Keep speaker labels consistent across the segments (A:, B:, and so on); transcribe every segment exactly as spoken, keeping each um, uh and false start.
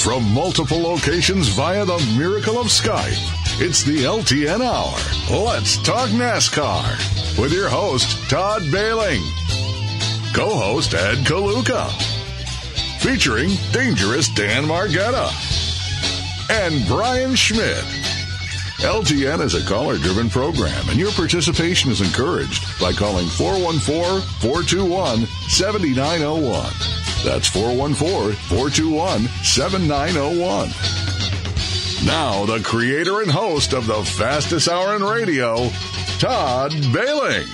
A: From multiple locations via the miracle of Skype, it's the L T N Hour. Let's talk NASCAR with your host, Todd Bailing. Co-host, Ed Kaluka. Featuring Dangerous Dan Margetta. And Brian Schmidt. L T N is a caller-driven program, and your participation is encouraged by calling four one four, four two one, seven nine zero one. That's four one four, four two one, seven nine zero one. Now, the creator and host of the fastest hour in radio, Todd Bailing.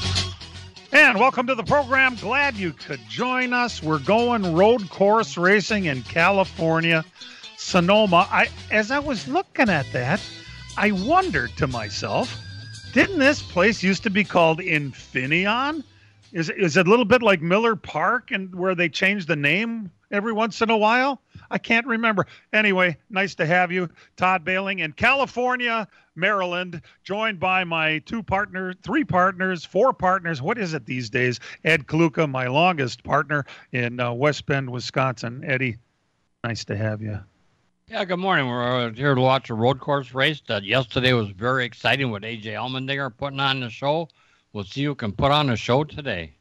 B: And welcome to the program. Glad you could join us. We're going road course racing in California, Sonoma. I, as I was looking at that, I wondered to myself, didn't this place used to be called Infineon? Is, is it a little bit like Miller Park and where they change the name every once in a while? I can't remember. Anyway, nice to have you, Todd Bailing in California, Maryland, joined by my two partners, three partners, four partners. What is it these days? Ed Kaluka, my longest partner in uh, West Bend, Wisconsin. Eddie, nice to have you.
C: Yeah, good morning. We're here to watch a road course race. Uh, yesterday was very exciting with A J Allmendinger putting on the show. We'll see who can put on a show today.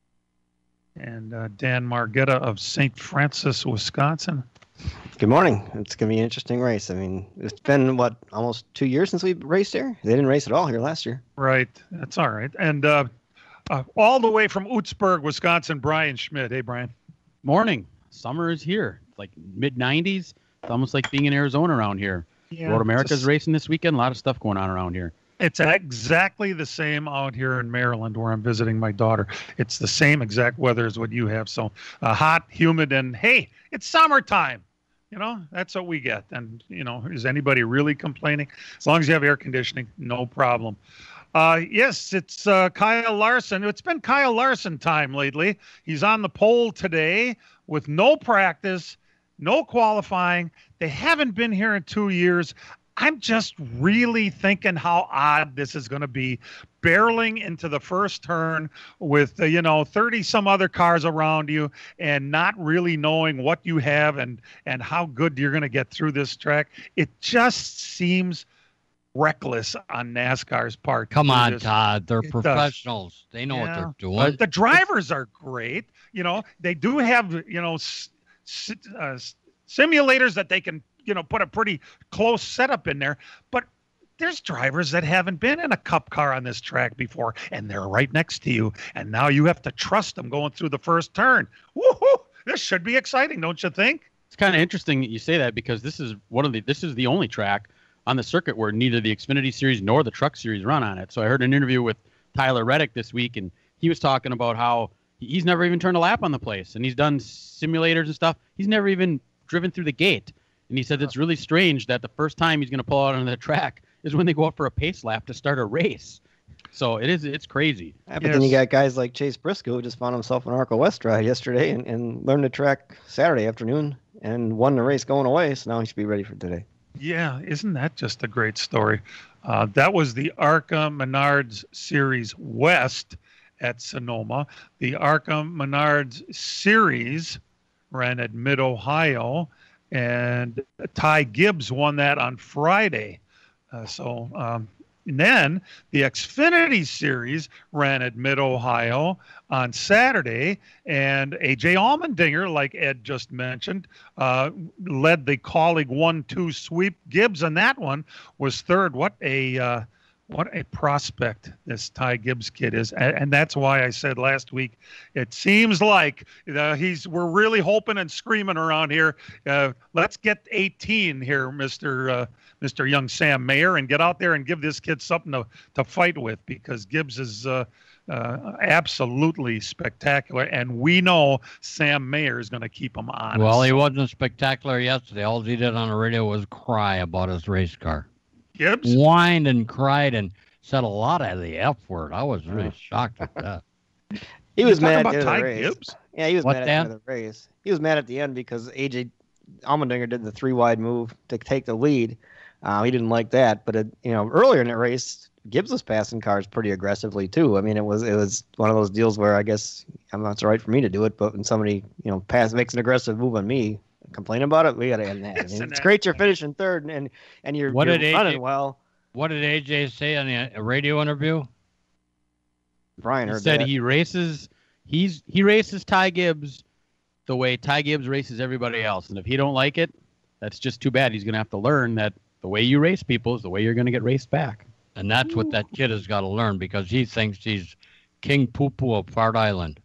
B: And uh, Dan Margetta of Saint Francis, Wisconsin.
D: Good morning. It's going to be an interesting race. I mean, it's been, what, almost two years since we raced here? They didn't race at all here last year.
B: Right. That's all right. And uh, uh, all the way from Utzberg, Wisconsin, Brian Schmidt. Hey, Brian.
E: Morning. Summer is here. It's like mid nineties. It's almost like being in Arizona around here. Yeah, Road America's a, racing this weekend. A lot of stuff going on around here.
B: It's exactly the same out here in Maryland where I'm visiting my daughter. It's the same exact weather as what you have. So uh, hot, humid, and hey, it's summertime. You know, that's what we get. And, you know, is anybody really complaining? As long as you have air conditioning, no problem. Uh, yes, it's uh, Kyle Larson. It's been Kyle Larson time lately. He's on the pole today with no practice, no qualifying. They haven't been here in two years. I'm just really thinking how odd this is going to be, barreling into the first turn with, uh, you know, thirty some other cars around you and not really knowing what you have and, and how good you're going to get through this track. It just seems reckless on NASCAR's part.
C: Come on,
B: this.
C: Todd. They're
B: It
C: professionals.
B: Does.
C: They know
B: yeah.
C: what they're doing.
B: Uh, the drivers are great. You know, they do have, you know, s- s- uh, simulators that they can, you know, put a pretty close setup in there, but there's drivers that haven't been in a cup car on this track before, and they're right next to you, and now you have to trust them going through the first turn. Woohoo! This should be exciting, don't you think?
E: It's kind of interesting that you say that because this is one of the this is the only track on the circuit where neither the Xfinity Series nor the Truck Series run on it. So I heard an interview with Tyler Reddick this week, and he was talking about how he's never even turned a lap on the place, and he's done simulators and stuff. He's never even driven through the gate. And he said it's really strange that the first time he's going to pull out on the track is when they go up for a pace lap to start a race. So it is, it's crazy.
D: Yeah, but
B: Yes.
D: then you got guys like Chase Briscoe who just found himself an Arco West ride yesterday and, and learned the track Saturday afternoon and won the race going away. So now he should be ready for today.
B: Yeah, isn't that just a great story? Uh, that was the ARCA Menards Series West at Sonoma. The ARCA Menards Series ran at Mid-Ohio, and Ty Gibbs won that on Friday. Uh, so um, and then the Xfinity Series ran at Mid-Ohio on Saturday, and A J Allmendinger, like Ed just mentioned, uh, led the Colleague one two sweep. Gibbs on that one was third. What a uh, what a prospect this Ty Gibbs kid is, and, and that's why I said last week it seems like uh, he's we're really hoping and screaming around here. Uh, let's get eighteen here, Mister Uh, Mister Young Sam Mayer, and get out there and give this kid something to, to fight with, because Gibbs is uh, uh, absolutely spectacular, and we know Sam Mayer is going to keep him honest.
C: Well, he wasn't spectacular yesterday. All he did on the radio was cry about his race car.
B: Gibbs?
C: Whined and cried and said a lot of the F word. I was really shocked at that.
D: He was
B: You're
D: mad
B: talking
D: at
B: about
D: the end of
B: Ty
D: the race.
B: Gibbs?
D: Yeah, he was
C: What,
D: mad at
C: Dan?
D: the end of the race. He was mad at the end because A J Allmendinger did the three wide move to take the lead. Uh, he didn't like that, but it, you know, earlier in the race, Gibbs was passing cars pretty aggressively too. I mean, it was it was one of those deals where I guess I'm not it's right for me to do it, but when somebody you know pass makes an aggressive move on me, complain about it. We got to end that. I mean, it's great you're finishing third and and, and you're,
C: what
D: you're
C: did
D: running
C: A J,
D: well.
C: What did A J say on a radio interview?
D: Brian
E: he
D: heard
E: said
D: that.
E: he races. He's he races Ty Gibbs the way Ty Gibbs races everybody else, and if he don't like it, that's just too bad. He's going to have to learn that the way you race people is the way you're going to get raced back.
C: And that's what that kid has got to learn because he thinks he's King Poo Poo of Fart Island.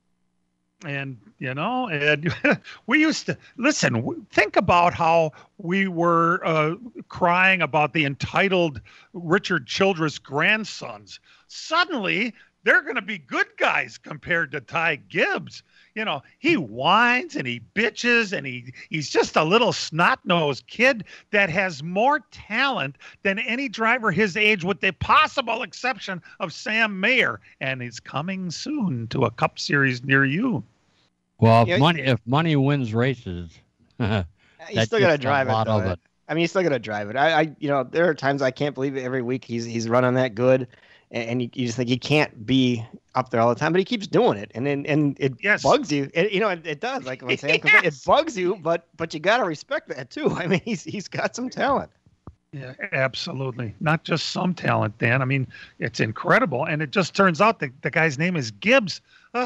B: And, you know, and we used to listen, think about how we were uh, crying about the entitled Richard Childress grandsons. Suddenly, they're going to be good guys compared to Ty Gibbs. You know, he whines and he bitches and he he's just a little snot-nosed kid that has more talent than any driver his age, with the possible exception of Sam Mayer. And he's coming soon to a Cup Series near you.
C: Well, if
D: Yeah,
C: money if money wins races,
D: You
C: that's
D: still got to
C: just a
D: drive it,
C: lot
D: though.
C: of it.
D: I mean, you still got to drive it. I, I, you know, there are times I can't believe it. Every week he's he's running that good, and, and you, you just think he can't be up there all the time, but he keeps doing it, and then and it
B: Yes.
D: bugs you. It, you know, it, it does. Like when Sam comes in, it bugs you, but but you got to respect that too. I mean, he's he's got some talent.
B: Yeah, absolutely. Not just some talent, Dan. I mean, it's incredible. And it just turns out that the guy's name is Gibbs.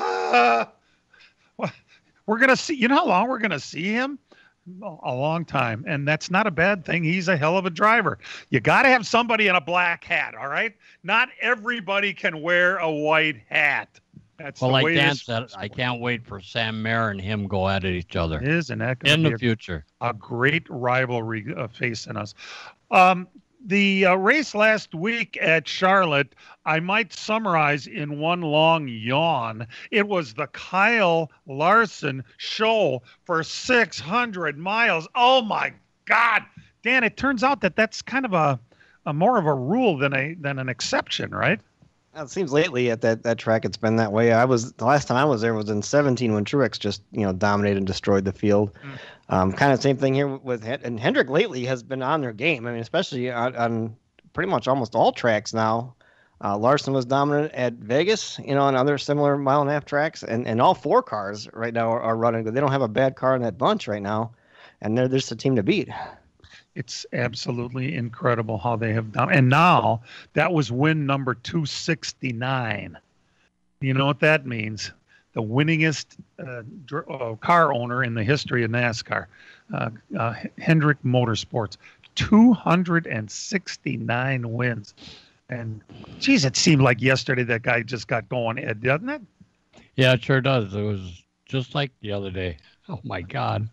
B: Uh, well, we're going to see, you know how long we're going to see him? A long time. And that's not a bad thing. He's a hell of a driver. You got to have somebody in a black hat, all right? Not everybody can wear a white hat. That's
C: Well,
B: the
C: like
B: way
C: Dan
B: this
C: said, I can't wait for Sam Mayer and him go at it each other
B: is, and that could
C: in
B: be
C: the
B: a
C: future.
B: a great rivalry uh, facing us. Um, the uh, race last week at Charlotte, I might summarize in one long yawn. It was the Kyle Larson show for six hundred miles. Oh my God, Dan! It turns out that that's kind of a, a more of a rule than a than an exception, right?
D: It seems lately at that, that track it's been that way. I was the last time I was there was in seventeen when Truex just you know dominated and destroyed the field. Mm. Um, kind of same thing here with and Hendrick lately has been on their game. I mean, especially on, on pretty much almost all tracks now. Uh, Larson was dominant at Vegas, you know, and other similar mile and a half tracks, and, and all four cars right now are, are running. They don't have a bad car in that bunch right now, and they're just a team to beat.
B: It's absolutely incredible how they have done. And now that was win number two sixty-nine. You know what that means? The winningest uh, dr- uh, car owner in the history of NASCAR, uh, uh, Hendrick Motorsports, two hundred sixty-nine wins. And geez, it seemed like yesterday that guy just got going, Ed, doesn't it?
C: Yeah, it sure does. It was just like the other day. Oh my God.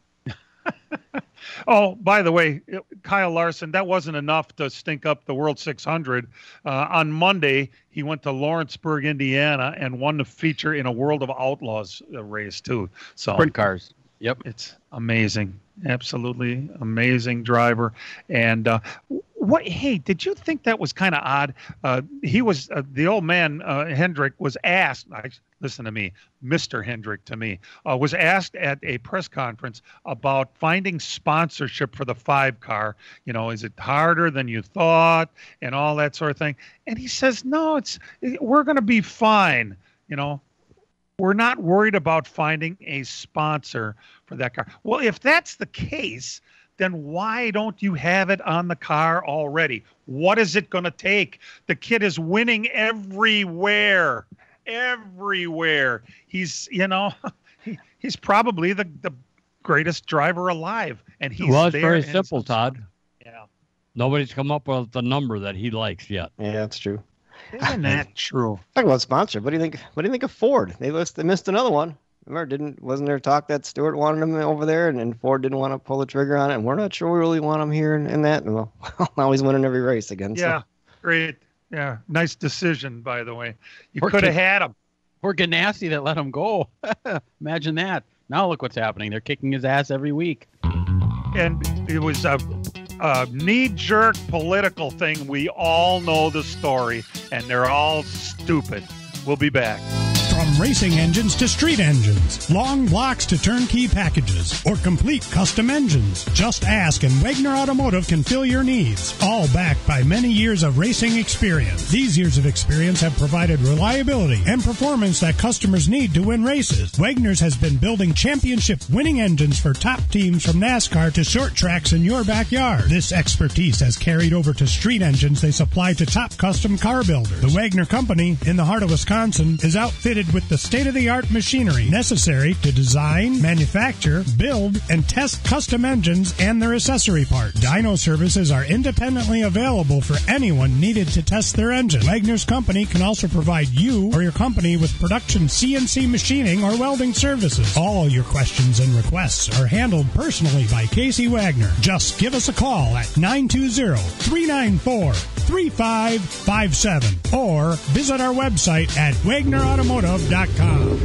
B: Oh, by the way, Kyle Larson, that wasn't enough to stink up the World six hundred. Uh, on Monday, he went to Lawrenceburg, Indiana, and won the feature in a World of Outlaws race, too. So
E: Sprint cars. Yep.
B: It's amazing. Absolutely amazing driver. And uh, what? Hey, did you think that was kind of odd? Uh, he was, uh, the old man, uh, Hendrick, was asked, I, listen to me, Mister Hendrick to me, uh, was asked at a press conference about finding sponsorship for the five car. You know, is it harder than you thought and all that sort of thing? And he says, no, it's, we're going to be fine. You know, we're not worried about finding a sponsor for that car. Well, if that's the case, then why don't you have it on the car already? What is it going to take? The kid is winning everywhere, everywhere. He's, you know, he, he's probably the, the greatest driver alive. And he's
C: well, it's
B: there
C: very
B: and
C: simple,
B: it's-
C: Todd.
B: Yeah.
C: Nobody's come up with the number that he likes yet.
D: Yeah, that's true.
B: Isn't that true?
D: Talking about sponsor, what do you think? What do you think of Ford? They list, they missed another one. Remember, didn't wasn't there talk that Stewart wanted him over there, and, and Ford didn't want to pull the trigger on it, and we're not sure we really want him here and, and that. And well, now he's winning every race again. So.
B: Yeah, great. Yeah, nice decision, by the way. You
E: Or
B: could have
E: can-
B: had him.
E: Or Ganassi that let him go. Imagine that. Now look what's happening. They're kicking his ass every week.
B: And it was a, a knee-jerk political thing. We all know the story, and they're all stupid. We'll be back.
F: From racing engines to street engines, long blocks to turnkey packages, or complete custom engines, just ask and Wagner Automotive can fill your needs. All backed by many years of racing experience. These years of experience have provided reliability and performance that customers need to win races. Wagner's has been building championship winning engines for top teams from NASCAR to short tracks in your backyard. This expertise has carried over to street engines they supply to top custom car builders. The Wagner Company, in the heart of Wisconsin, is outfitted with the state-of-the-art machinery necessary to design, manufacture, build, and test custom engines and their accessory parts. Dyno services are independently available for anyone needed to test their engine. Wagner's Company can also provide you or your company with production C N C machining or welding services. All your questions and requests are handled personally by Casey Wagner. Just give us a call at nine two zero, three nine four, three five five seven or visit our website at wagner automotive dot com.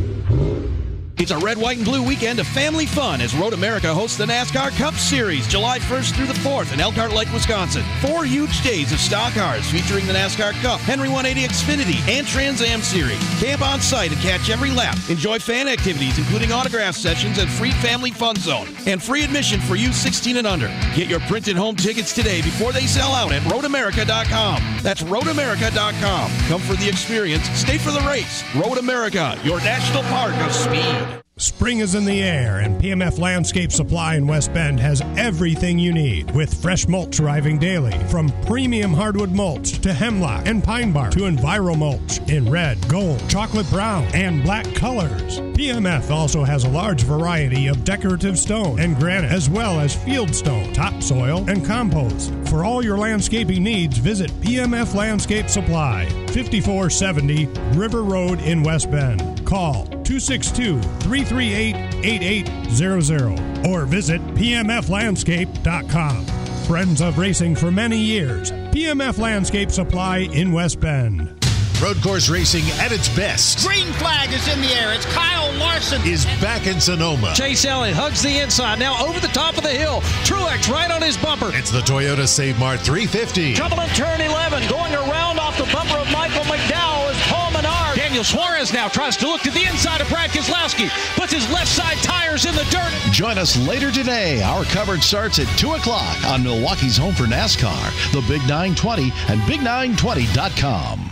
G: It's a red, white, and blue weekend of family fun as Road America hosts the NASCAR Cup Series July first through the fourth in Elkhart Lake, Wisconsin. Four huge days of stock cars featuring the NASCAR Cup, Henry one eighty Xfinity, and Trans Am Series. Camp on site and catch every lap. Enjoy fan activities including autograph sessions and free family fun zone. And free admission for youth sixteen and under. Get your printed home tickets today before they sell out at road america dot com. That's road america dot com. Come for the experience, stay for the race. Road America, your national park of speed.
F: Spring is in the air, and P M F Landscape Supply in West Bend has everything you need, with fresh mulch arriving daily, from premium hardwood mulch to hemlock and pine bark to Enviro mulch in red, gold, chocolate brown, and black colors. P M F also has a large variety of decorative stone and granite, as well as field stone, topsoil, and compost. For all your landscaping needs, visit P M F Landscape Supply, fifty-four seventy River Road in West Bend. Call two six two, three three eight, eight eight zero zero or visit p m f landscape dot com. Friends of racing for many years, P M F Landscape Supply in West Bend.
H: Road course racing at its best.
I: Green flag is in the air. It's Kyle Larson.
H: Is back in Sonoma.
J: Chase Elliott hugs the inside. Now over the top of the hill. Truex right on his bumper.
H: It's the Toyota Save Mart three fifty.
J: Trouble in turn eleven. Going around off the bumper of Michael McDowell is Paul Menard. Daniel Suarez now tries to look to the inside of Brad Keselowski. Puts his left side tires in the dirt.
K: Join us later today. Our coverage starts at two o'clock on Milwaukee's home for NASCAR, the Big nine twenty and big nine twenty dot com.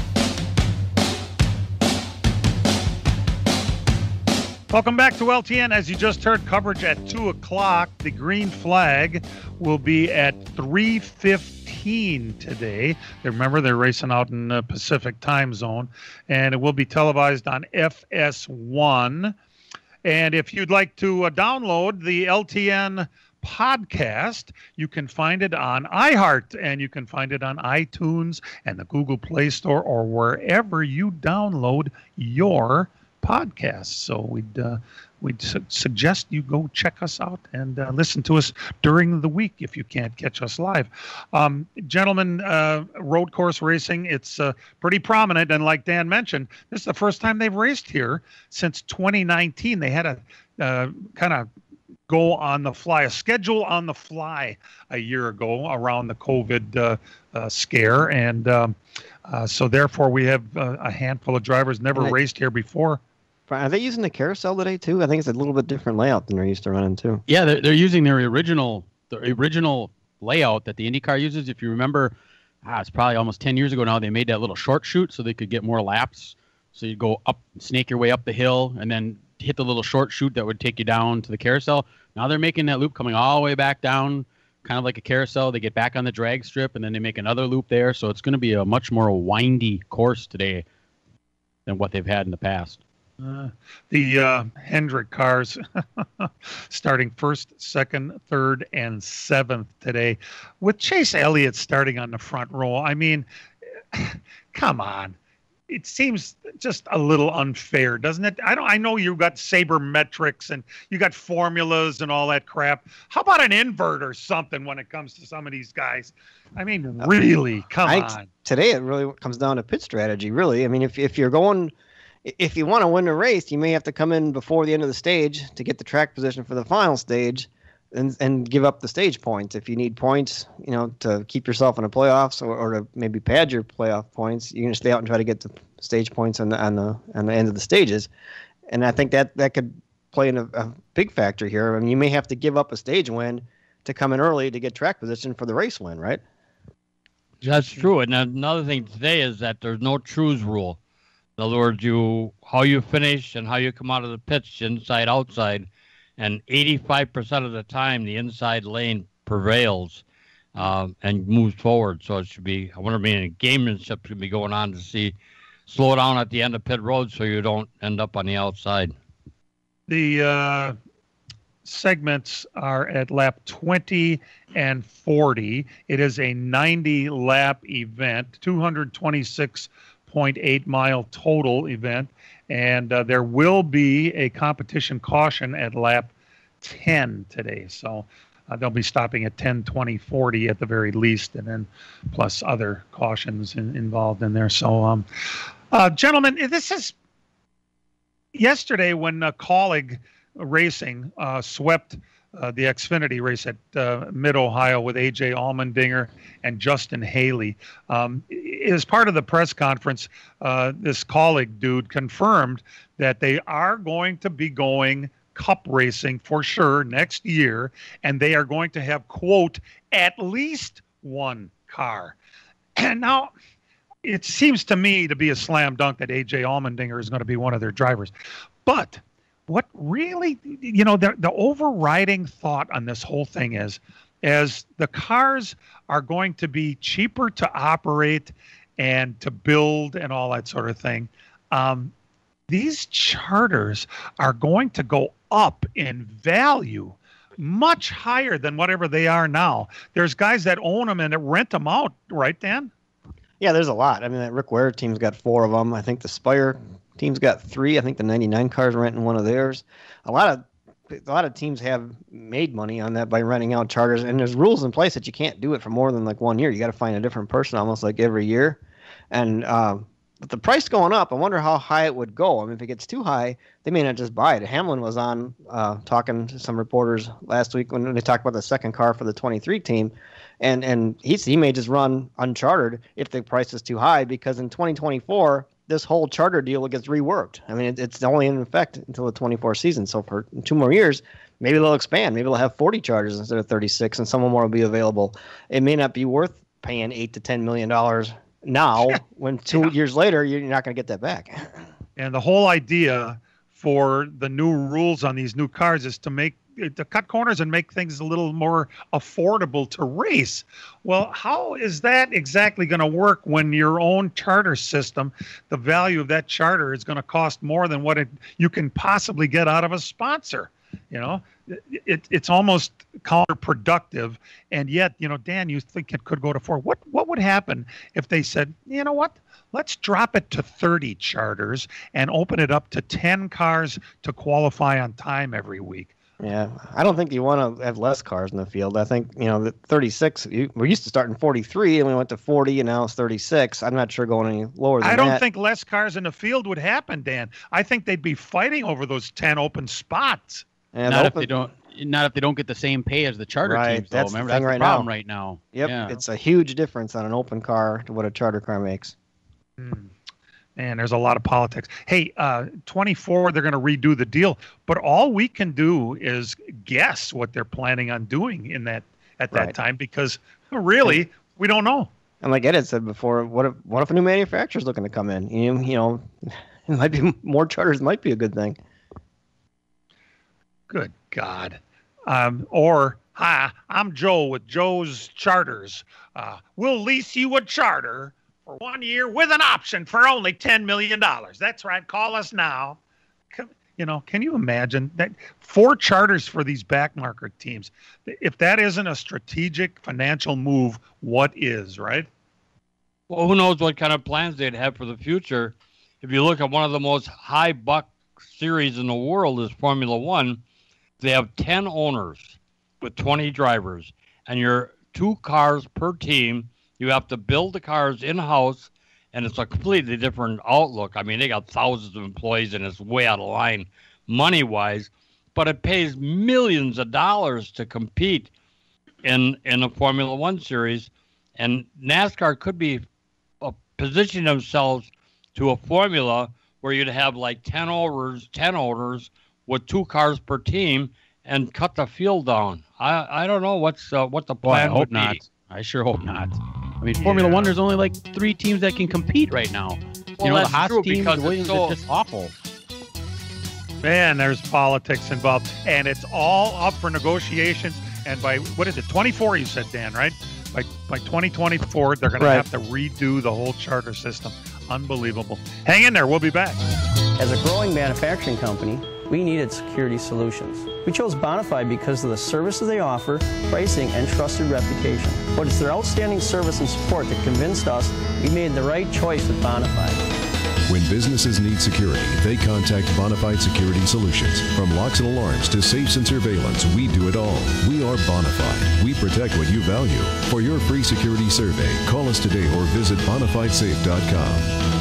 B: Welcome back to L T N. As you just heard, coverage at two o'clock. The green flag will be at three fifteen today. Remember, they're racing out in the Pacific time zone, and it will be televised on F S one. And if you'd like to uh, download the L T N podcast, you can find it on iHeart, and you can find it on iTunes and the Google Play Store or wherever you download your podcasts. So we'd uh, we'd su- suggest you go check us out and uh, listen to us during the week if you can't catch us live. Um, gentlemen, uh, road course racing, it's uh, pretty prominent, and like Dan mentioned, this is the first time they've raced here since twenty nineteen. They had a uh, kind of go on the fly, a schedule on the fly a year ago around the COVID uh, uh, scare, and um, uh, so therefore we have uh, a handful of drivers never
D: Right.
B: raced here before.
D: Are they using the carousel today too? I think it's a little bit different layout than they're used to running too.
E: Yeah, they're, they're using their original the original layout that the IndyCar uses. If you remember, ah, it's probably almost ten years ago now, they made that little short chute so they could get more laps. So you go up, snake your way up the hill, and then hit the little short chute that would take you down to the carousel. Now they're making that loop coming all the way back down, kind of like a carousel. They get back on the drag strip, and then they make another loop there. So it's going to be a much more windy course today than what they've had in the past.
B: Uh, the uh, Hendrick cars starting first, second, third, and seventh today, with Chase Elliott starting on the front row. I mean, come on. It seems just a little unfair, doesn't it? I don't. I know you got sabermetrics and you got formulas and all that crap. How about an invert or something when it comes to some of these guys? I mean, really, come
D: I,
B: on.
D: Today it really comes down to pit strategy, really. I mean, if if you're going, if you want to win a race, you may have to come in before the end of the stage to get the track position for the final stage. and and give up the stage points if you need points, you know, to keep yourself in the playoffs or, or to maybe pad your playoff points. You're gonna stay out and try to get the stage points on the on the on the end of the stages, and I think that that could play in a, a big factor here. I mean, you may have to give up a stage win to come in early to get track position for the race win, right?
C: That's true. And another thing today is that there's no trues rule. In other words, you how you finish and how you come out of the pits, inside, outside, and eighty-five percent of the time the inside lane prevails um, and moves forward. So it should be, I wonder if any gamesmanship should be going on to see slow down at the end of pit road so you don't end up on the outside.
B: The uh, segments are at lap twenty and forty. It is a ninety lap event, two hundred twenty-six point eight mile total event, and uh, there will be a competition caution at lap ten today. So uh, they'll be stopping at ten, twenty, forty at the very least, and then plus other cautions in, involved in there. So, um, uh, gentlemen, this is yesterday when uh, Colleague Racing uh, swept uh, the Xfinity race at uh, Mid-Ohio with A J Allmendinger and Justin Haley. Um, as part of the press conference, uh, this Colleague dude confirmed that they are going to be going Cup racing for sure next year, and they are going to have, quote, at least one car. And now it seems to me to be a slam dunk that A J Allmendinger is going to be one of their drivers. But what really, you know, the, the overriding thought on this whole thing is, as the cars are going to be cheaper to operate and to build and all that sort of thing, um, these charters are going to go up in value much higher than whatever they are now. There's guys that own them and that rent them out, right, Dan?
D: Yeah, there's a lot. I mean, that Rick Ware team's got four of them. I think the Spire team's got three. I think the ninety-nine car's renting one of theirs. A lot of a lot of teams have made money on that by renting out charters, and there's rules in place that you can't do it for more than like one year. You got to find a different person almost like every year. And uh, with the price going up, I wonder how high it would go. I mean, if it gets too high, they may not just buy it. Hamlin was on uh, talking to some reporters last week when they talked about the second car for the twenty-three team. And and he, he may just run unchartered if the price is too high, because in twenty twenty-four, this whole charter deal gets reworked. I mean, it, it's only in effect until the twenty-four season. So for two more years, maybe they'll expand. Maybe they'll have forty charters instead of thirty-six, and some more will be available. It may not be worth paying eight to ten million dollars now, when two yeah. years later you're not going to get that back.
B: And the whole idea for the new rules on these new cars is to make to cut corners and make things a little more affordable to race. Well, how is that exactly going to work when your own charter system, the value of that charter is going to cost more than what it, you can possibly get out of a sponsor? You know, it, it's almost counterproductive. And yet, you know, Dan, you think it could go to four. What, what would happen if they said, you know what, let's drop it to thirty charters and open it up to ten cars to qualify on time every week?
D: Yeah, I don't think you want to have less cars in the field. I think, you know, the thirty-six, you, we're used to starting forty-three, and we went to forty, and now it's thirty-six. I'm not sure going any lower than that.
B: I don't that. think less cars in the field would happen, Dan. I think they'd be fighting over those ten open spots.
E: And not open, if they don't not if they don't get the same pay as the charter
D: right,
E: teams, though.
D: That's
E: Remember,
D: the thing
E: that's
D: right
E: the problem
D: now.
E: right now.
D: Yep,
E: yeah.
D: It's a huge difference on an open car to what a charter car makes.
B: Hmm. Man, there's a lot of politics. Hey, uh, twenty-four, they're going to redo the deal, but all we can do is guess what they're planning on doing in that at that
D: right.
B: time, because really, we don't know.
D: And like Ed had said before, what if what if a new manufacturer's looking to come in? You, you know, it might be more charters might be a good thing.
B: Good God. Um, or, hi, I'm Joe with Joe's Charters. Uh, we'll lease you a charter for one year with an option for only ten million dollars. That's right. Call us now. You know, can you imagine that? Four charters for these backmarker teams. If that isn't a strategic financial move, what is, right?
C: Well, who knows what kind of plans they'd have for the future. If you look at one of the most high buck series in the world is Formula One, they have ten owners with twenty drivers, and you're two cars per team. You have to build the cars in-house, and it's a completely different outlook. I mean, they got thousands of employees, and it's way out of line money-wise. but it pays millions of dollars to compete in in a Formula One series, and NASCAR could be uh, positioning themselves to a formula where you'd have like ten owners, ten owners with two cars per team, and cut the field down. I I don't know what's uh, what the plan
E: Boy, I hope
C: would
E: not.
C: be.
E: I sure hope not. I mean, Formula
B: Yeah.
E: One, there's only like three teams that can compete right now.
C: Well,
E: you know, the
C: that's
E: Haas
C: true,
E: team,
C: because
E: the
C: it's
E: Williams,
C: so-
E: it's just awful.
B: Man, there's politics involved, and it's all up for negotiations. And by what is it, twenty-four? You said, Dan, right? By by twenty twenty-four, they're going
D: Right.
B: to have to redo the whole charter system. Unbelievable. Hang in there. We'll be back.
L: As a growing manufacturing company, we needed security solutions. We chose Bonafide because of the services they offer, pricing, and trusted reputation. But it's their outstanding service and support that convinced us we made the right choice with Bonafide.
M: When businesses need security, they contact Bonafide Security Solutions. From locks and alarms to safes and surveillance, we do it all. We are Bonafide. We protect what you value. For your free security survey, call us today or visit bonafide safe dot com.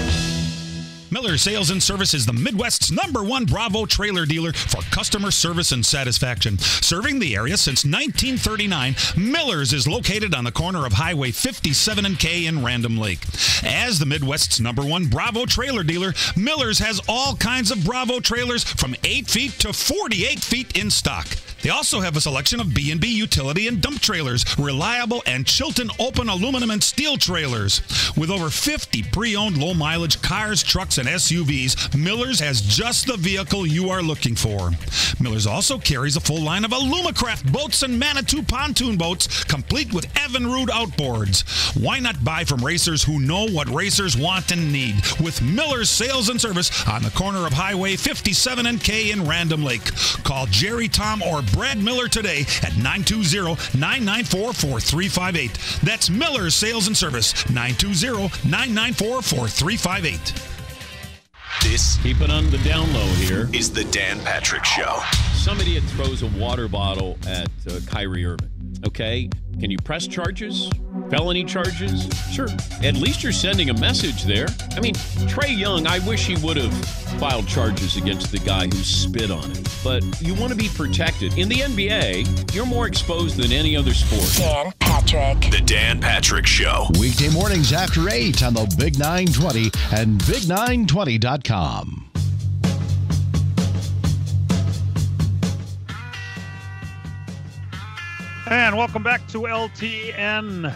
N: Miller Sales and Service is the Midwest's number one Bravo trailer dealer for customer service and satisfaction. Serving the area since nineteen thirty-nine, Miller's is located on the corner of Highway fifty-seven and K in Random Lake. As the Midwest's number one Bravo trailer dealer, Miller's has all kinds of Bravo trailers from eight feet to forty-eight feet in stock. They also have a selection of B and B utility and dump trailers, reliable and Chilton open aluminum and steel trailers. With over fifty pre-owned low-mileage cars, trucks, and S U Vs, Miller's has just the vehicle you are looking for. Miller's also carries a full line of Alumacraft boats and Manitou pontoon boats, complete with Evinrude outboards. Why not buy from racers who know what racers want and need? With Miller's Sales and Service on the corner of Highway fifty-seven and K in Random Lake. Call Jerry, Tom, or Brad Miller today at nine two zero, nine nine four, four three five eight. That's Miller's Sales and Service, nine two zero, nine nine four, four three five eight.
O: This,
P: keep it on the down low here,
O: is the Dan Patrick Show.
P: Some idiot throws a water bottle at uh, Kyrie Irving. Okay, can you press charges? Felony charges? Sure. At least you're sending a message there. I mean, Trae Young, I wish he would have filed charges against the guy who spit on him. But you want to be protected. In the N B A, you're more exposed than any other sport.
Q: Dan Patrick.
O: The Dan Patrick Show.
K: Weekday mornings after eight on the Big nine twenty and big nine twenty dot com.
B: And welcome back to L T N.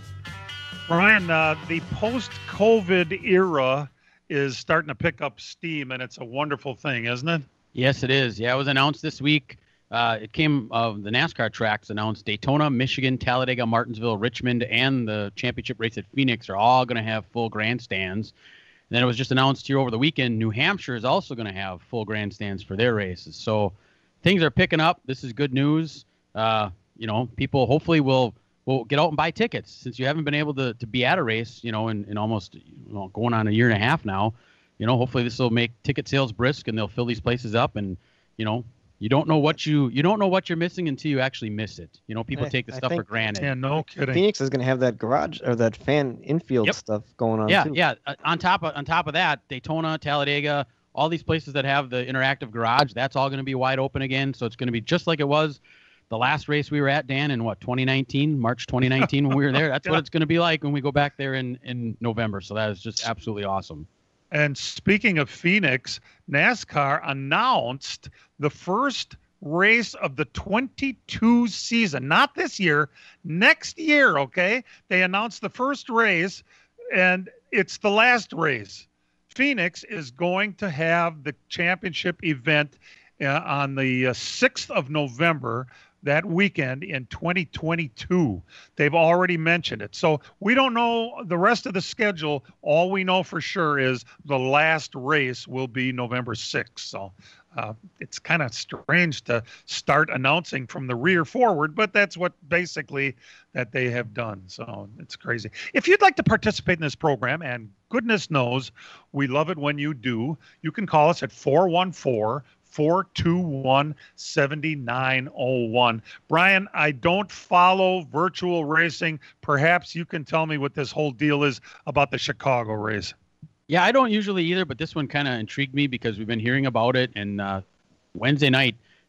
B: Brian, uh, the post-COVID era is starting to pick up steam, and it's a wonderful thing, isn't it?
E: Yes, it is. Yeah, it was announced this week. Uh, it came of uh, the NASCAR tracks announced Daytona, Michigan, Talladega, Martinsville, Richmond, and the championship race at Phoenix are all going to have full grandstands. And then it was just announced here over the weekend, New Hampshire is also going to have full grandstands for their races. So things are picking up. This is good news. Uh, you know, people hopefully will will get out and buy tickets since you haven't been able to, to be at a race, you know, in, in almost you know, going on a year and a half now. You know, hopefully this will make ticket sales brisk and they'll fill these places up. And, you know, you don't know what you you don't know what you're missing until you actually miss it. You know, people
D: I,
E: take the
D: I
E: stuff for
D: think,
E: granted.
B: Yeah, no kidding.
D: Phoenix is going to have that garage or that fan infield
E: Yep.
D: stuff going on.
E: Yeah,
D: too.
E: yeah. Uh, on top of on top of that, Daytona, Talladega, all these places that have the interactive garage, that's all going to be wide open again. So it's going to be just like it was the last race we were at, Dan, in what, twenty nineteen, March twenty nineteen when we were there. That's
B: Yeah.
E: what it's going to be like when we go back there in, in November. So that is just absolutely awesome.
B: And speaking of Phoenix, NASCAR announced the first race of the twenty-two season, not this year, next year, okay? They announced the first race, and it's the last race. Phoenix is going to have the championship event uh, on the uh, sixth of November, that weekend in twenty twenty-two. They've already mentioned it. So we don't know the rest of the schedule. All we know for sure is the last race will be November sixth. So uh, it's kind of strange to start announcing from the rear forward, but that's what basically that they have done. So it's crazy. If you'd like to participate in this program, and goodness knows we love it when you do, you can call us at four one four, four two one, seven nine zero one. Brian, I don't follow virtual racing. Perhaps you can tell me what this whole deal is about the Chicago race.
E: Yeah, I don't usually either, but this one kind of intrigued me because we've been hearing about it. And uh, Wednesday night,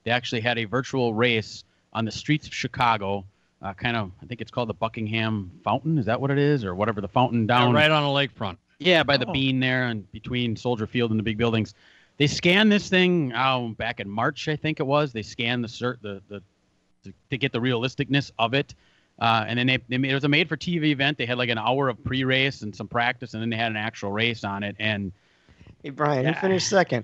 E: They actually had a virtual race on the streets of Chicago. Uh, kind of, I think it's called the Buckingham Fountain. Is that what it is, or whatever the fountain down
C: Yeah, right on the lakefront?
E: Yeah, by the
C: Oh.
E: bean there and between Soldier Field and the big buildings. They scanned this thing um, back in March, I think it was. They scanned the cert, the the to, to get the realisticness of it, uh, and then they, they made, it was a made-for-T V event. They had like an hour of pre-race and some practice, and then they had an actual race on it. And
D: Hey, Brian,
E: Yeah.
D: who finished second?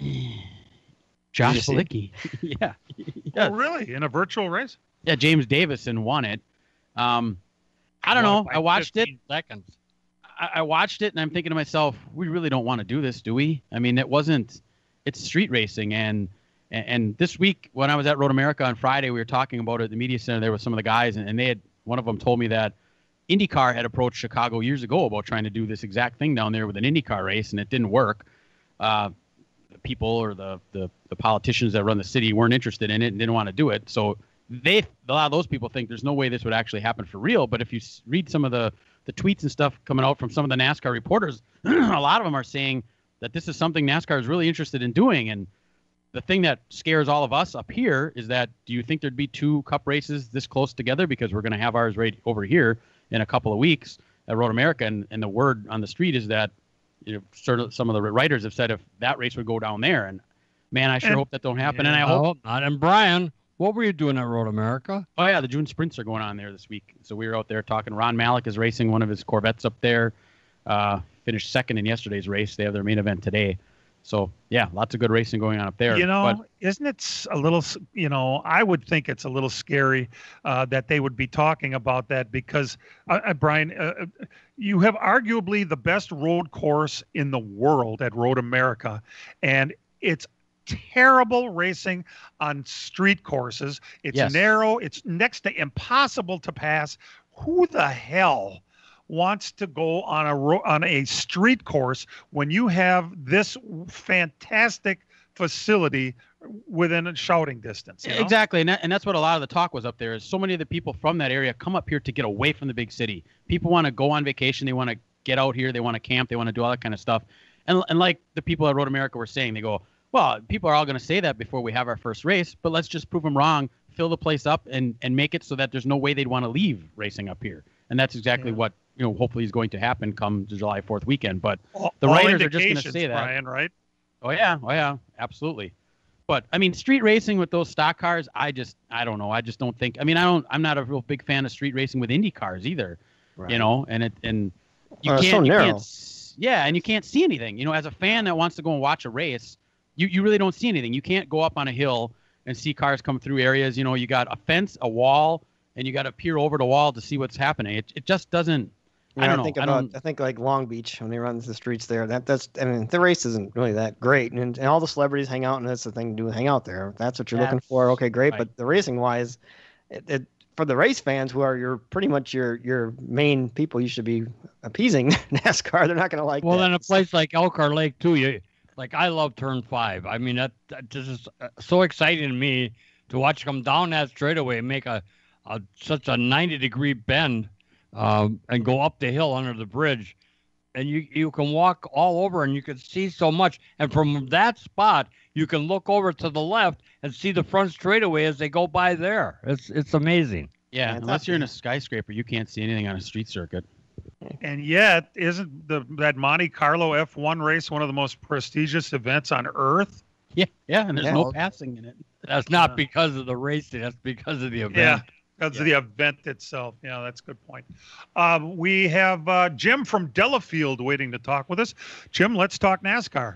E: Josh
D: Did you see it?
E: Balicki, yeah,
B: Oh, really? In a virtual race?
E: yeah, James Davison won it. Um, I don't
C: Won
E: know.
C: by
E: I watched it.
C: fifteen Seconds.
E: I, I watched it and I'm thinking to myself, we really don't want to do this, do we? I mean, it wasn't. It's street racing, and and, and this week when I was at Road America on Friday, we were talking about it at the media center there with some of the guys, and, and they had one of them told me that IndyCar had approached Chicago years ago about trying to do this exact thing down there with an IndyCar race, and it didn't work. Uh, the people or the, the the politicians that run the city weren't interested in it and didn't want to do it. So they a lot of those people think there's no way this would actually happen for real. But if you s- read some of the the tweets and stuff coming out from some of the NASCAR reporters, a lot of them are saying that this is something NASCAR is really interested in doing. And the thing that scares all of us up here is that, do you think there'd be two cup races this close together? Because we're going to have ours right over here in a couple of weeks at Road America. And, and the word on the street is that, you know, sort of some of the writers have said if that race would go down there. And man, I sure
B: And-
E: hope that don't happen.
B: Yeah.
E: And I
C: I
E: hope,
C: hope not. And Brian, what were you doing at Road America?
E: oh yeah, the June sprints are going on there this week. So we were out there talking. Ron Malik is racing one of his Corvettes up there. Uh, finished second in yesterday's race. They have their main event today. So yeah, lots of good racing going on up there.
B: You know,
E: But
B: isn't it s- a little, s- you know, I would think it's a little scary uh, that they would be talking about that because, uh, uh, Brian, uh, uh, you have arguably the best road course in the world at Road America, and it's terrible racing on street courses. It's
E: Yes.
B: narrow, it's next to impossible to pass. Who the hell wants to go on a ro- on a street course when you have this fantastic facility within a shouting distance? You know?
E: exactly, and, that, and that's what a lot of the talk was up there. Is so many of the people from that area come up here to get away from the big city. People want to go on vacation. They want to get out here. They want to camp. They want to do all that kind of stuff. And and like the people at Road America were saying, they go, well, people are all going to say that before we have our first race, but let's just prove them wrong, fill the place up, and and make it so that there's no way they'd want to leave racing up here. And that's exactly
B: Yeah.
E: what, you know, hopefully is going to happen come the July fourth weekend. But
B: All-
E: the
B: all
E: writers are just going to
B: indications,
E: say that.
B: Brian, right?
E: Oh yeah, oh yeah, absolutely. But I mean, street racing with those stock cars, I just, I don't know. I just don't think. I mean, I don't. I'm not a real big fan of street racing with Indy cars either. You know, and it and you
D: Uh, it's
E: can't,
D: so
E: you
D: narrow.
E: can't, s- yeah, and you can't see anything. You know, as a fan that wants to go and watch a race, you you really don't see anything. You can't go up on a hill and see cars come through areas. You know, you got a fence, a wall, and you got to peer over the wall to see what's happening. It it just doesn't.
D: You
E: I
D: know,
E: don't know.
D: think
E: I
D: about,
E: don't.
D: I think like Long Beach when they run the streets there. That that's I mean the race isn't really that great, and, and all the celebrities hang out, and that's the thing to do, hang out there. If that's what you're looking
E: That's
D: for, okay, great.
E: right.
D: But the racing wise, it, it, for the race fans who are your pretty much your your main people, you should be appeasing NASCAR. They're not going to like.
C: Well,
D: that.
C: then a place like Elkhart Lake too. You like I love Turn Five. I mean that, that just is uh, so exciting to me to watch them down that straightaway and make a, a such a ninety degree bend um, and go up the hill under the bridge, and you you can walk all over and you can see so much. And from that spot, you can look over to the left and see the front straightaway as they go by there. It's it's amazing.
E: Yeah,
D: Yeah, it's
E: unless
D: not-
E: you're in a skyscraper, you can't see anything on a street circuit.
B: And yet, isn't the that Monte Carlo F one race one of the most prestigious events on earth?
E: Yeah, yeah, and there's
D: Yeah.
E: no passing in it.
C: That's not because of the racing. That's because of the event.
B: Yeah, because of the event itself. Yeah, that's a good point. Um, we have uh, Jim from Delafield waiting to talk with us. Jim, let's talk NASCAR.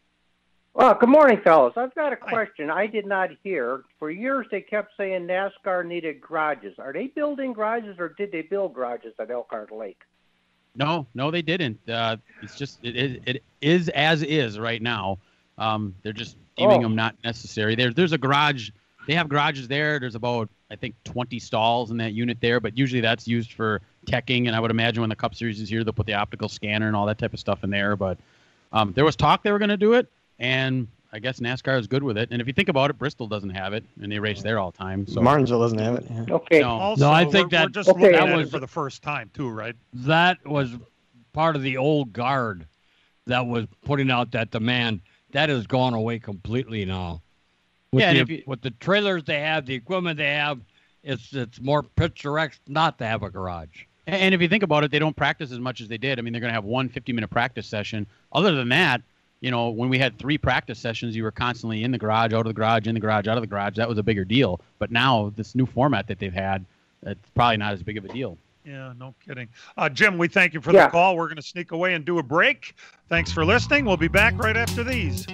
Q: Well, good morning, fellas. I've got a
B: Hi.
Q: question I did not hear. For years, they kept saying NASCAR needed garages. Are they building garages, or did they build garages at Elkhart Lake?
E: No, no, they didn't. Uh, it's just it, it, it is as is right now. Um, they're just deeming
Q: Oh.
E: them not necessary. There, there's a garage. They have garages there. There's about I think twenty stalls in that unit there, but usually that's used for teching. And I would imagine when the Cup Series is here, they'll put the optical scanner and all that type of stuff in there. But um, there was talk they were going to do it, and I guess NASCAR is good with it. And if you think about it, Bristol doesn't have it, and they race there all the time. So
D: Martinsville doesn't have it. Yeah.
Q: Okay.
E: no.
B: Also,
C: No, I think
B: we're,
C: that-
B: we're just
Q: Okay.
B: looking
Q: that
B: at
C: was-
B: it for the first time too, right?
C: That was part of the old guard that was putting out that demand. That has gone away completely now. With,
E: Yeah, and
C: the,
E: if you-
C: with the trailers they have, the equipment they have, it's it's more picturesque not to have a garage.
E: And if you think about it, they don't practice as much as they did. I mean, they're going to have one fifty-minute practice session. Other than that, you know, when we had three practice sessions, you were constantly in the garage, out of the garage, in the garage, out of the garage. That was a bigger deal. But now, this new format that they've had, it's probably not as big of a deal.
B: Yeah, no kidding. Uh, Jim, we thank you for
Q: Yeah.
B: the call. We're going to sneak away and do a break. Thanks for listening. We'll be back right after these.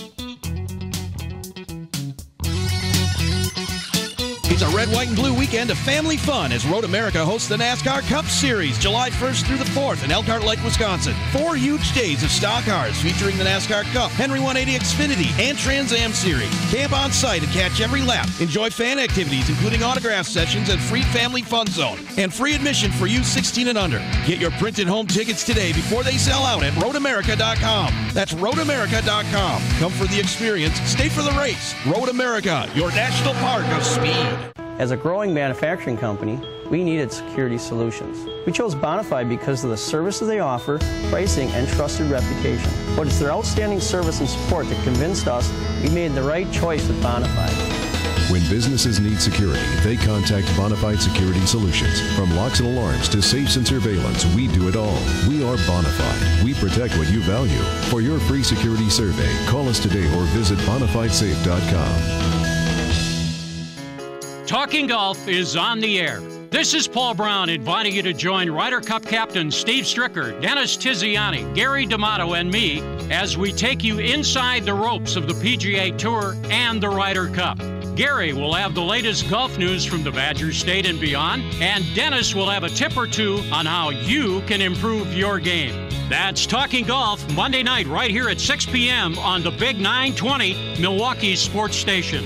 G: It's a red, white, and blue weekend of family fun as Road America hosts the NASCAR Cup Series July first through the fourth in Elkhart Lake, Wisconsin. Four huge days of stock cars featuring the NASCAR Cup, Henry one eighty Xfinity, and Trans Am Series. Camp on site and catch every lap. Enjoy fan activities including autograph sessions and free family fun zone. And free admission for youth sixteen and under. Get your printed home tickets today before they sell out at road america dot com. That's road america dot com. Come for the experience, stay for the race. Road America, your national park of speed.
L: As a growing manufacturing company, we needed security solutions. We chose Bonafide because of the services they offer, pricing, and trusted reputation. But it's their outstanding service and support that convinced us we made the right choice with Bonafide.
M: When businesses need security, they contact Bonafide Security Solutions. From locks and alarms to safes and surveillance, we do it all. We are Bonafide. We protect what you value. For your free security survey, call us today or visit bonafide safe dot com.
J: Talking Golf is on the air. This is Paul Brown inviting you to join Ryder Cup captain Steve Stricker, Dennis Tiziani, Gary D'Amato, and me as we take you inside the ropes of the P G A Tour and the Ryder Cup. Gary will have the latest golf news from the Badger State and beyond, and Dennis will have a tip or two on how you can improve your game. That's Talking Golf Monday night right here at six p.m. on the Big nine twenty, Milwaukee's sports station.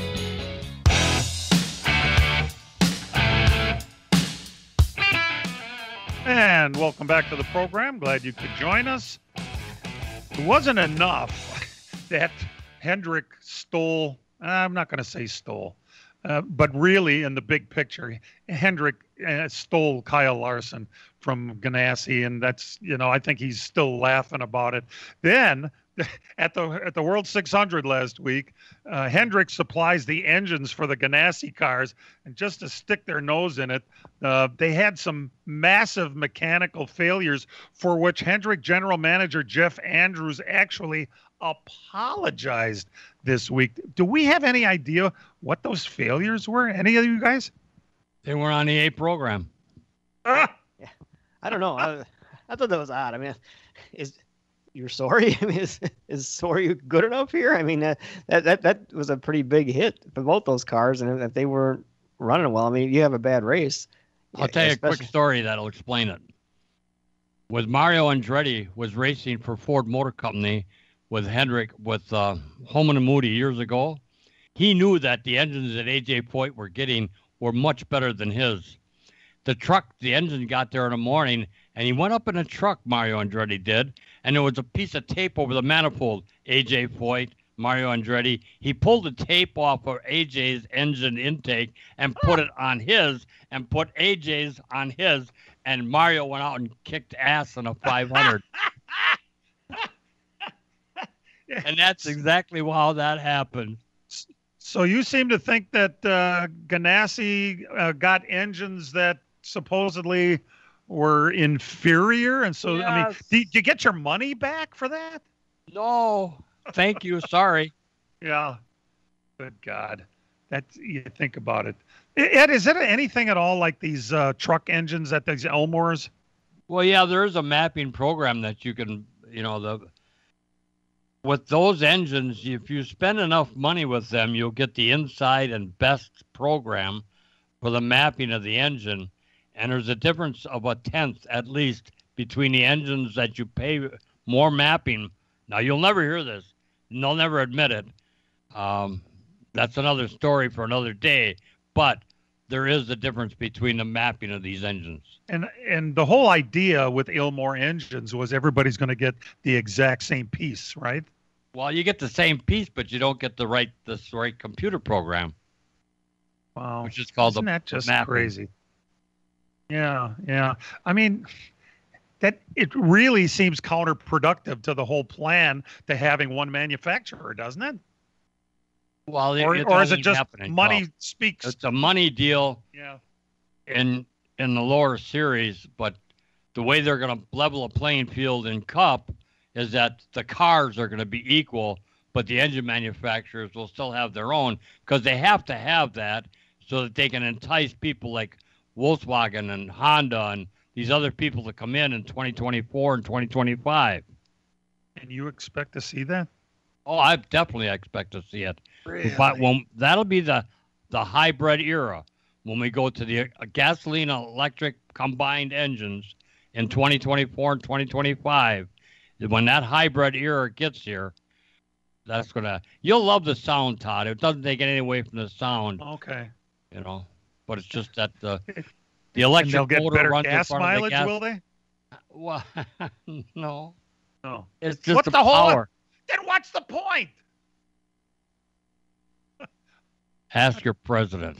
B: And welcome back to the program. Glad you could join us. It wasn't enough that Hendrick stole, I'm not going to say stole, uh, but really in the big picture, Hendrick uh, stole Kyle Larson from Ganassi, and that's, you know, I think he's still laughing about it. Then at the at the World six hundred last week, uh, Hendrick supplies the engines for the Ganassi cars, and just to stick their nose in it, uh, they had some massive mechanical failures for which Hendrick general manager Jeff Andrews actually apologized this week. Do we have any idea what those failures were? Any of you guys?
C: They were on the A program.
B: Ah!
D: Yeah. I don't know. I, I thought that was odd. I mean, is you're sorry? I mean, is, is sorry good enough here? I mean, uh, that, that that was a pretty big hit for both those cars, and if they weren't running well, I mean, you have a bad race.
C: I'll tell you a quick story that'll explain it. With Mario Andretti was racing for Ford Motor Company with Hendrick, with uh, Holman and Moody years ago, he knew that the engines that A J Foyt were getting were much better than his. The truck, the engine got there in the morning, and he went up in a truck, Mario Andretti did, and there was a piece of tape over the manifold. A J Foyt, Mario Andretti, he pulled the tape off of A J's engine intake and put it on his, and put A J's on his, and Mario went out and kicked ass in a five hundred. And that's exactly how that happened.
B: So you seem to think that uh, Ganassi uh, got engines that supposedly were inferior, and so, yes. I mean, did you get your money back for that?
C: No, thank you. Sorry.
B: Yeah. Good God. That, you think about it. Ed, is it anything at all like these uh, truck engines at these Elmores?
C: Well, yeah, there is a mapping program that you can, you know, the with those engines, if you spend enough money with them, you'll get the inside and best program for the mapping of the engine. And there's a difference of a tenth, at least, between the engines that you pay more mapping. Now, you'll never hear this. And they'll never admit it. Um, that's another story for another day. But there is a difference between the mapping of these engines.
B: And and the whole idea with Ilmore engines was everybody's going to get the exact same piece, right?
C: Well, you get the same piece, but you don't get the right this right computer program.
B: Wow,
C: which is called
B: Isn't
C: the
B: that just
C: mapping.
B: Crazy. Yeah, yeah. I mean, that it really seems counterproductive to the whole plan to having one manufacturer, doesn't it?
C: Well,
B: or,
C: it
B: or is it
C: doesn't
B: just
C: happen in
B: money
C: Cup.
B: speaks?
C: It's a money deal.
B: Yeah.
C: In in the lower series, but the way they're going to level a playing field in Cup is that the cars are going to be equal, but the engine manufacturers will still have their own because they have to have that so that they can entice people like Volkswagen and Honda and these other people to come in in twenty twenty-four and twenty twenty-five.
B: And you expect to see that?
C: Oh, I definitely expect to see it.
B: Really?
C: But when, that'll be the, the hybrid era when we go to the uh, gasoline electric combined engines in twenty twenty-four and twenty twenty-five. When that hybrid era gets here, that's going to, you'll love the sound, Todd. It doesn't take anything away from the sound.
B: Okay.
C: You know, but it's just that the, the electric
B: and they'll get
C: motor
B: better
C: runs in
B: gas
C: front of the
B: mileage,
C: gas-
B: will they?
C: Well, no.
B: No.
C: It's just
B: What's
C: the,
B: the whole?
C: power.
B: Then what's the point?
C: Ask your president.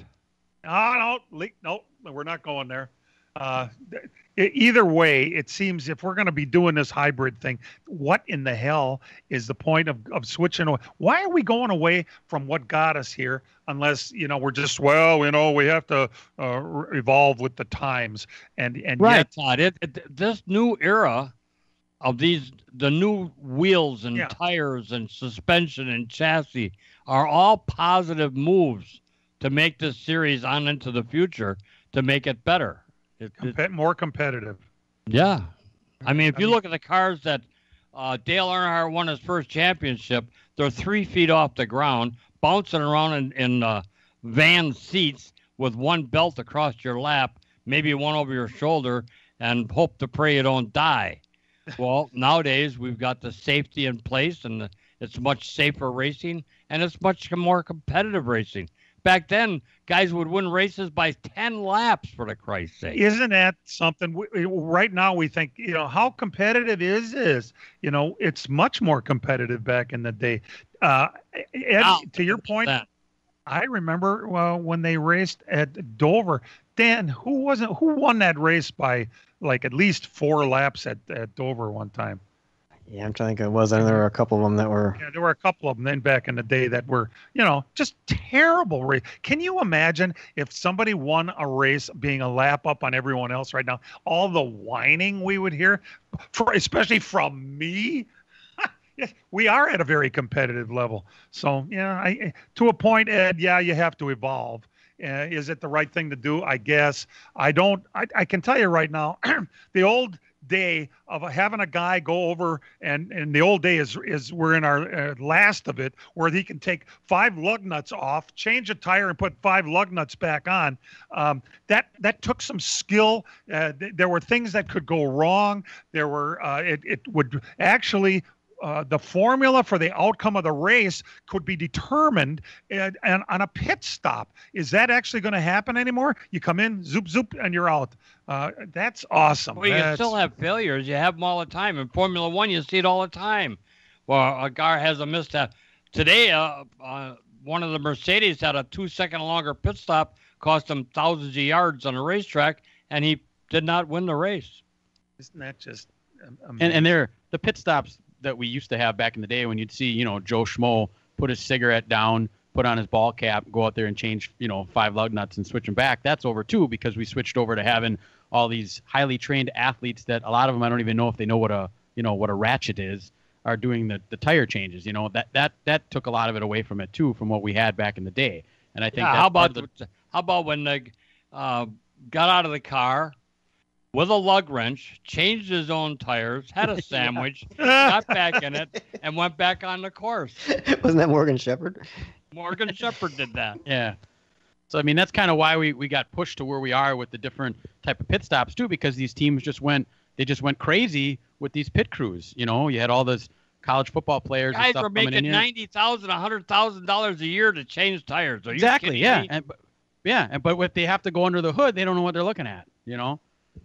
B: Oh, no, le- no, we're not going there. Uh, e- either way, it seems if we're going to be doing this hybrid thing, what in the hell is the point of, of switching away? Why are we going away from what got us here unless, you know, we're just, well, you know, we have to uh, re- evolve with the times. And, and
C: Right,
B: yet,
C: Todd. It, it, this new era of these, the new wheels and
B: Yeah.
C: tires and suspension and chassis are all positive moves to make this series on into the future to make it better. It, it,
B: compe- more competitive.
C: yeah. I mean, if
B: I
C: you
B: mean-
C: look at the cars that uh, Dale Earnhardt won his first championship, they're three feet off the ground, bouncing around in, in uh, van seats with one belt across your lap, maybe one over your shoulder, and hope to pray you don't die. Well, nowadays we've got the safety in place, and the, it's much safer racing, and it's much more competitive racing. Back then, guys would win races by ten laps, for the Christ's sake.
B: Isn't that something? We, right now, we think, you know, how competitive is this? You know, it's much more competitive back in the day. Uh, Ed,
C: Wow.
B: to your point,
C: That.
B: I remember well, when they raced at Dover. Dan, who wasn't who won that race by like at least four laps at, at Dover one time?
D: Yeah, I'm trying to think. It was. I know there were a couple of them that were.
B: Yeah, there were a couple of them then back in the day that were, you know, just terrible race. Can you imagine if somebody won a race being a lap up on everyone else right now? All the whining we would hear, for, especially from me. Yes, we are at a very competitive level. So, yeah, I, to a point, Ed, yeah, you have to evolve. Uh, is it the right thing to do? I guess. I don't, I, I can tell you right now, the old day of having a guy go over and and the old day is is we're in our uh, last of it where he can take five lug nuts off, change a tire, and put five lug nuts back on. Um, that that took some skill. Uh, th- there were things that could go wrong. There were uh, it it would actually. Uh, the formula for the outcome of the race could be determined and, and on a pit stop. Is that actually going to happen anymore? You come in, zoop, zoop, and you're out. Uh, that's awesome.
C: Well, you
B: That's-
C: still have failures. You have them all the time. In Formula One, you see it all the time. Well, a car has a misstep. Today, uh, uh, one of the Mercedes had a two-second longer pit stop, cost him thousands of yards on a racetrack, and he did not win the race.
B: Isn't that just um,
E: And
B: amazing?
E: and they're the pit stops that we used to have back in the day when you'd see, you know, Joe Schmo put his cigarette down, put on his ball cap, go out there and change, you know, five lug nuts and switch them back. That's over too, because we switched over to having all these highly trained athletes that a lot of them, I don't even know if they know what a, you know, what a ratchet is, are doing the, the tire changes. You know, that, that, that took a lot of it away from it too, from what we had back in the day. And I think
C: Yeah,
E: that's
C: how
E: part
C: about
E: of the,
C: how about when they uh, got out of the car with a lug wrench, changed his own tires, had a sandwich, got back in it, and went back on the course.
D: Wasn't that Morgan Shepherd?
C: Morgan Shepherd did that.
E: yeah. So, I mean, that's kind of why we, we got pushed to where we are with the different type of pit stops too, because these teams just went, they just went crazy with these pit crews. You know, you had all those college football players and
C: Guys
E: stuff
C: are
E: coming in
C: making
E: here.
C: ninety thousand, a hundred thousand dollars a year to change tires. Are you
E: Exactly.
C: kidding
E: Yeah.
C: me?
E: And, but- yeah. And, but if they have to go under the hood, they don't know what they're looking at, you know?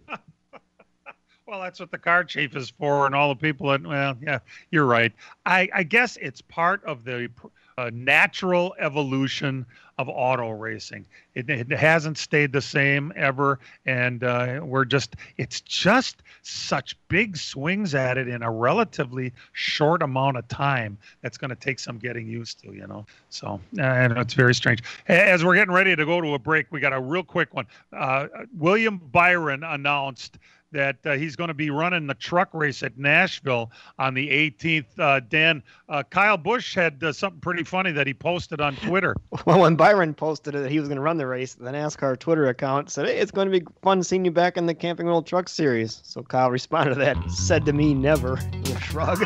B: Well, that's what the car chief is for, and all the people that. Well, yeah, you're right. I, I guess it's part of the a natural evolution of auto racing. It, it hasn't stayed the same ever, and uh, we're just, it's just such big swings at it in a relatively short amount of time that's going to take some getting used to, you know. So, and it's very strange. As we're getting ready to go to a break, we got a real quick one. Uh, William Byron announced that uh, he's going to be running the truck race at Nashville on the eighteenth. Uh, Dan, uh, Kyle Busch had uh, something pretty funny that he posted on Twitter.
D: Well, when Byron posted that he was going to run the race, the NASCAR Twitter account said, "Hey, it's going to be fun seeing you back in the Camping World Truck Series." So Kyle responded to that, said to me, "Never," with a shrug.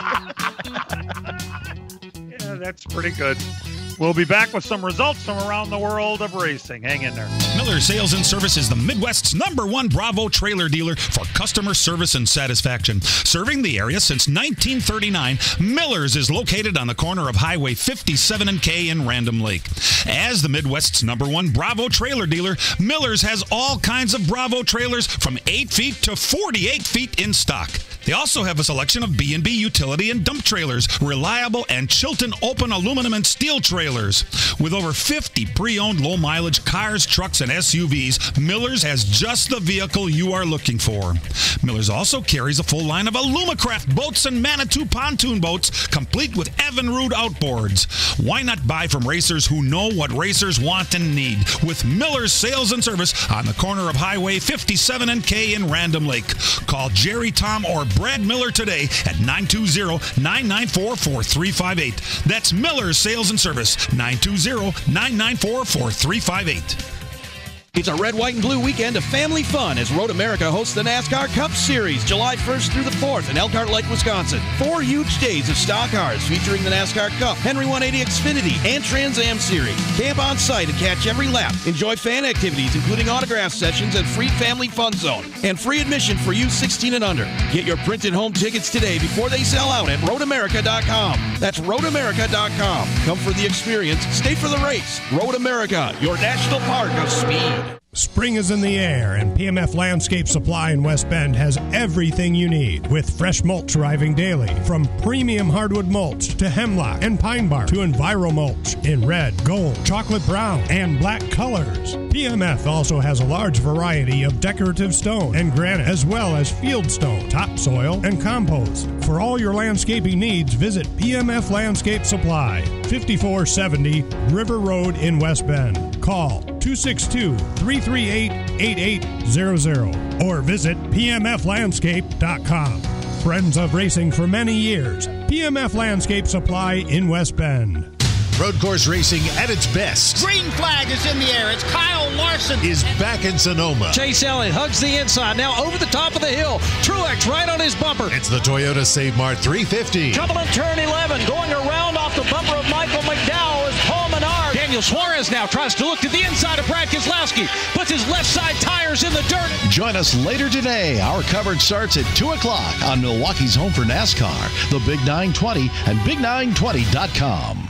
B: Yeah, that's pretty good. We'll be back with some results from around the world of racing. Hang in there.
N: Miller Sales and Service is the Midwest's number one Bravo trailer dealer for customer service and satisfaction. Serving the area since nineteen thirty-nine, Miller's is located on the corner of Highway fifty-seven and K in Random Lake. As the Midwest's number one Bravo trailer dealer, Miller's has all kinds of Bravo trailers from eight feet to forty-eight feet in stock. They also have a selection of B and B utility and dump trailers, reliable and Chilton open aluminum and steel trailers. With over fifty pre-owned low-mileage cars, trucks, and S U Vs, Miller's has just the vehicle you are looking for. Miller's also carries a full line of Alumacraft boats and Manitou pontoon boats, complete with Evinrude outboards. Why not buy from racers who know what racers want and need? With Miller's Sales and Service on the corner of Highway fifty-seven and K in Random Lake. Call Jerry, Tom, or Brad Miller today at nine two zero, nine nine four, four three five eight. That's Miller's Sales and Service, nine two zero, nine nine four, four three five eight.
G: It's a red, white, and blue weekend of family fun as Road America hosts the NASCAR Cup Series July first through the fourth in Elkhart Lake, Wisconsin. Four huge days of stock cars featuring the NASCAR Cup, Henry one eighty Xfinity, and Trans Am Series. Camp on site and catch every lap. Enjoy fan activities including autograph sessions and free family fun zone. And free admission for youth sixteen and under. Get your printed home tickets today before they sell out at road america dot com. That's road america dot com. Come for the experience, stay for the race. Road America, your national park of speed.
F: Spring is in the air, and P M F Landscape Supply in West Bend has everything you need, with fresh mulch arriving daily, from premium hardwood mulch to hemlock and pine bark to Enviro mulch in red, gold, chocolate brown, and black colors. P M F also has a large variety of decorative stone and granite, as well as field stone, topsoil, and compost. For all your landscaping needs, visit P M F Landscape Supply, fifty-four seventy River Road in West Bend. Call two six two, three three eight, eight eight zero zero or visit p m f landscape dot com. Friends of racing for many years, P M F Landscape Supply in West Bend.
H: Road course racing at its best
I: Green flag is in the air. It's Kyle Larson.
H: is back in Sonoma.
R: Chase Elliott hugs the inside. Now over the top of the hill. Truex right on his bumper.
H: It's the Toyota Save Mart three fifty.
R: Trouble in turn eleven. Going around off the bumper of Michael McDowell is Paul Menard. Daniel Suarez now tries to look to the inside of Brad Keselowski. Puts his left side tires in the dirt.
K: Join us later today. Our coverage starts at two o'clock on Milwaukee's home for NASCAR, the Big nine twenty and big nine twenty dot com.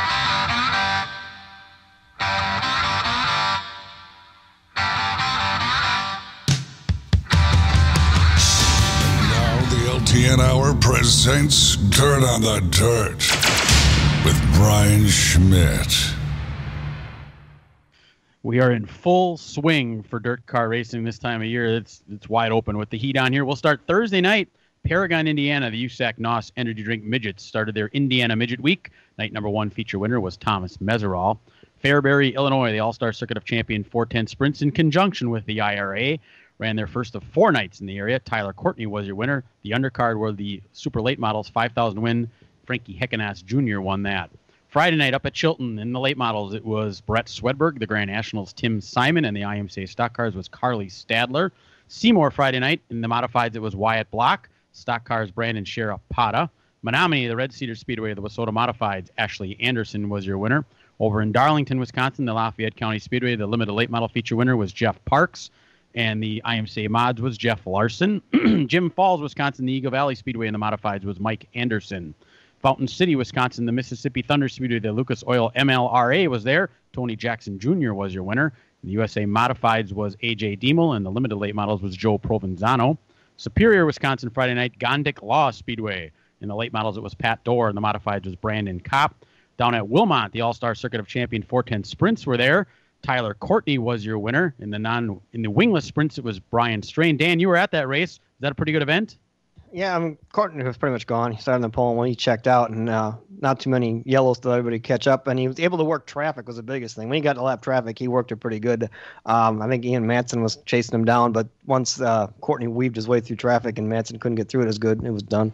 A: L T N Hour presents Dirt on the Dirt with Brian Schmidt.
E: We are in full swing for dirt car racing this time of year. It's it's wide open with the heat on here. We'll start Thursday night. Paragon, Indiana. The U S A C N O S Energy Drink Midgets started their Indiana Midget Week. Night number one feature winner was Thomas Meserol. Fairbury, Illinois. The All-Star Circuit of Champion four ten Sprints in conjunction with the I R A. Ran their first of four nights in the area. Tyler Courtney was your winner. The undercard were the Super Late Models five thousand win. Frankie Heckenass Junior won that. Friday night up at Chilton in the Late Models, it was Brett Swedberg. The Grand Nationals, Tim Simon. And the I M C A Stock Cars was Carly Stadler. Seymour Friday night. In the Modifieds, it was Wyatt Block. Stock Cars, Brandon Sharapata. Menominee, the Red Cedar Speedway, the Wissota Modifieds, Ashley Anderson was your winner. Over in Darlington, Wisconsin, the Lafayette County Speedway, the Limited Late Model feature winner was Jeff Parks. And the I M C A Mods was Jeff Larson. Jim Falls, Wisconsin, the Eagle Valley Speedway in the Modifieds was Mike Anderson. Fountain City, Wisconsin, the Mississippi Thunder Speedway, the Lucas Oil M L R A was there. Tony Jackson Junior was your winner. The U S A Modifieds was A J Diemel, and the Limited Late Models was Joe Provenzano. Superior, Wisconsin, Friday night, Gondik Law Speedway. In the Late Models, it was Pat Dorr, and the Modifieds was Brandon Kopp. Down at Wilmot, the All-Star Circuit of Champion four ten sprints were there. Tyler Courtney was your winner. In the non in the wingless sprints, it was Brian Strain. Dan, you were at that race. Is that a pretty good event?
D: Yeah, I mean, Courtney was pretty much gone. He started in the pole when he checked out, and uh, not too many yellows to everybody catch up. And he was able to work traffic was the biggest thing. When he got to lap traffic, he worked it pretty good. Um, I think Ian Matson was chasing him down, but once uh, Courtney weaved his way through traffic and Matson couldn't get through it as good, it was done.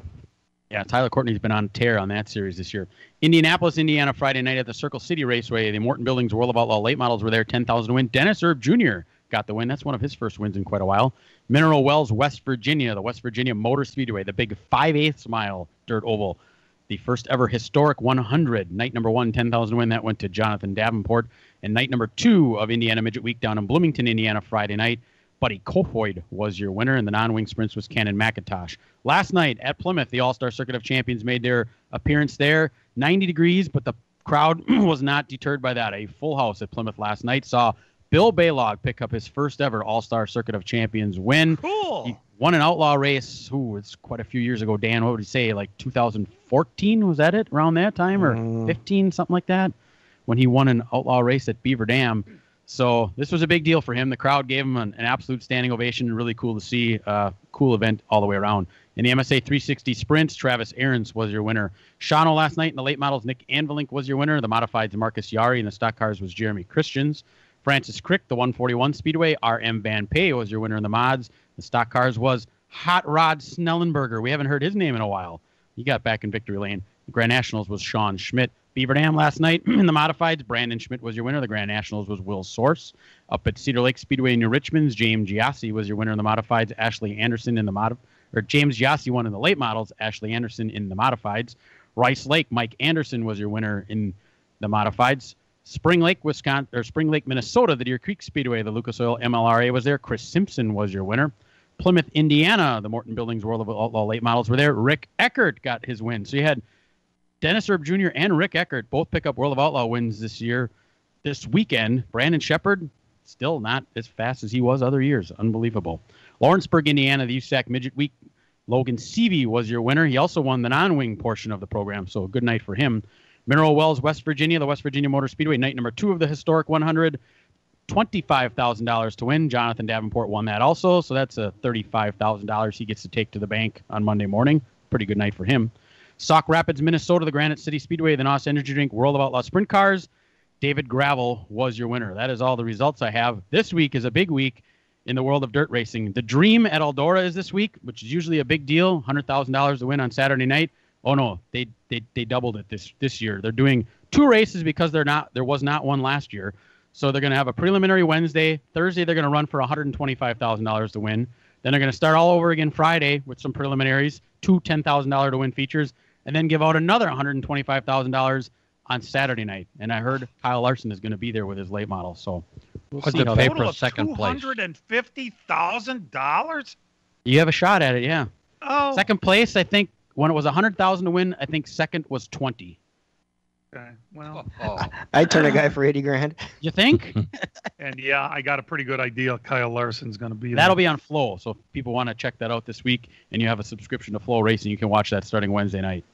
E: Yeah, Tyler Courtney's been on tear on that series this year. Indianapolis, Indiana, Friday night at the Circle City Raceway. The Morton Buildings World of Outlaw late models were there, ten thousand to win. Dennis Erb Junior got the win. That's one of his first wins in quite a while. Mineral Wells, West Virginia, the West Virginia Motor Speedway, the big five eighths mile dirt oval. The first ever historic one hundred. Night number one, ten thousand to win. That went to Jonathan Davenport. And night number two of Indiana Midget Week down in Bloomington, Indiana, Friday night. Buddy Kofoid was your winner, and the non-wing sprints was Cannon McIntosh. Last night at Plymouth, the All-Star Circuit of Champions made their appearance there. ninety degrees, but the crowd was not deterred by that. A full house at Plymouth last night saw Bill Baylog pick up his first ever All-Star Circuit of Champions win.
B: Cool.
E: He won an outlaw race, ooh, it's quite a few years ago. Dan, what would you say, like two thousand fourteen? Was that it, around that time, or
D: Mm.
E: fifteen, something like that, when he won an outlaw race at Beaver Dam? So this was a big deal for him. The crowd gave him an, an absolute standing ovation. Really cool to see. Uh, cool event all the way around. In the M S A three sixty sprints, Travis Ahrens was your winner. Shawano last night in the late models, Nick Anvilink was your winner. The modifieds, Marcus Yari. And the stock cars was Jeremy Christians. Francis Crick, the one forty-one Speedway. R M Van Pay was your winner in the mods. The stock cars was Hot Rod Snellenberger. We haven't heard his name in a while. He got back in victory lane. The Grand Nationals was Sean Schmidt. Beaver Dam last night in the modifieds, Brandon Schmidt was your winner. The Grand Nationals was Will Source. Up at Cedar Lake Speedway in New Richmond, James Giassi was your winner in the modifieds. Ashley Anderson in the mod, or James Giassi won in the late models. Ashley Anderson in the modifieds. Rice Lake, Mike Anderson was your winner in the modifieds. Spring Lake, Wisconsin, or Spring Lake, Minnesota, the Deer Creek Speedway, the Lucas Oil M L R A was there. Chris Simpson was your winner. Plymouth, Indiana, the Morton Buildings World of Outlaw late models were there. Rick Eckert got his win. So you had Dennis Erb Junior and Rick Eckert both pick up World of Outlaw wins this year. This weekend, Brandon Shepard, still not as fast as he was other years. Unbelievable. Lawrenceburg, Indiana, the U S A C Midget Week. Logan Seavey was your winner. He also won the non-wing portion of the program, so a good night for him. Mineral Wells, West Virginia, the West Virginia Motor Speedway, night number two of the historic one hundred. twenty-five thousand dollars to win. Jonathan Davenport won that also, so that's a thirty-five thousand dollars he gets to take to the bank on Monday morning. Pretty good night for him. Sauk Rapids, Minnesota, the Granite City Speedway, the N O S Energy Drink, World of Outlaw Sprint Cars. David Gravel was your winner. That is all the results I have. This week is a big week in the world of dirt racing. The Dream at Eldora is this week, which is usually a big deal. one hundred thousand dollars to win on Saturday night. Oh, no, they they they doubled it this this year. They're doing two races because they're not there was not one last year. So they're going to have a preliminary Wednesday. Thursday, they're going to run for one hundred twenty-five thousand dollars to win. Then they're going to start all over again Friday with some preliminaries, two ten thousand dollars to win features, and then give out another one hundred twenty-five thousand dollars on Saturday night. And I heard Kyle Larson is going to be there with his late model. So we'll
C: What's
E: see
C: the
E: how
C: pay
E: that
C: for
E: goes.
C: second place?
B: two hundred fifty thousand dollars?
E: You have a shot at it, yeah.
B: Oh.
E: Second place, I think, when it was one hundred thousand dollars to win, I think second was twenty.
B: Okay, well.
C: Oh.
D: I'd turn a guy for eighty grand.
E: You think?
B: And yeah, I got a pretty good idea. Kyle Larson's going to be there.
E: That'll be on Flow. So if people want to check that out this week and you have a subscription to Flow Racing, you can watch that starting Wednesday night.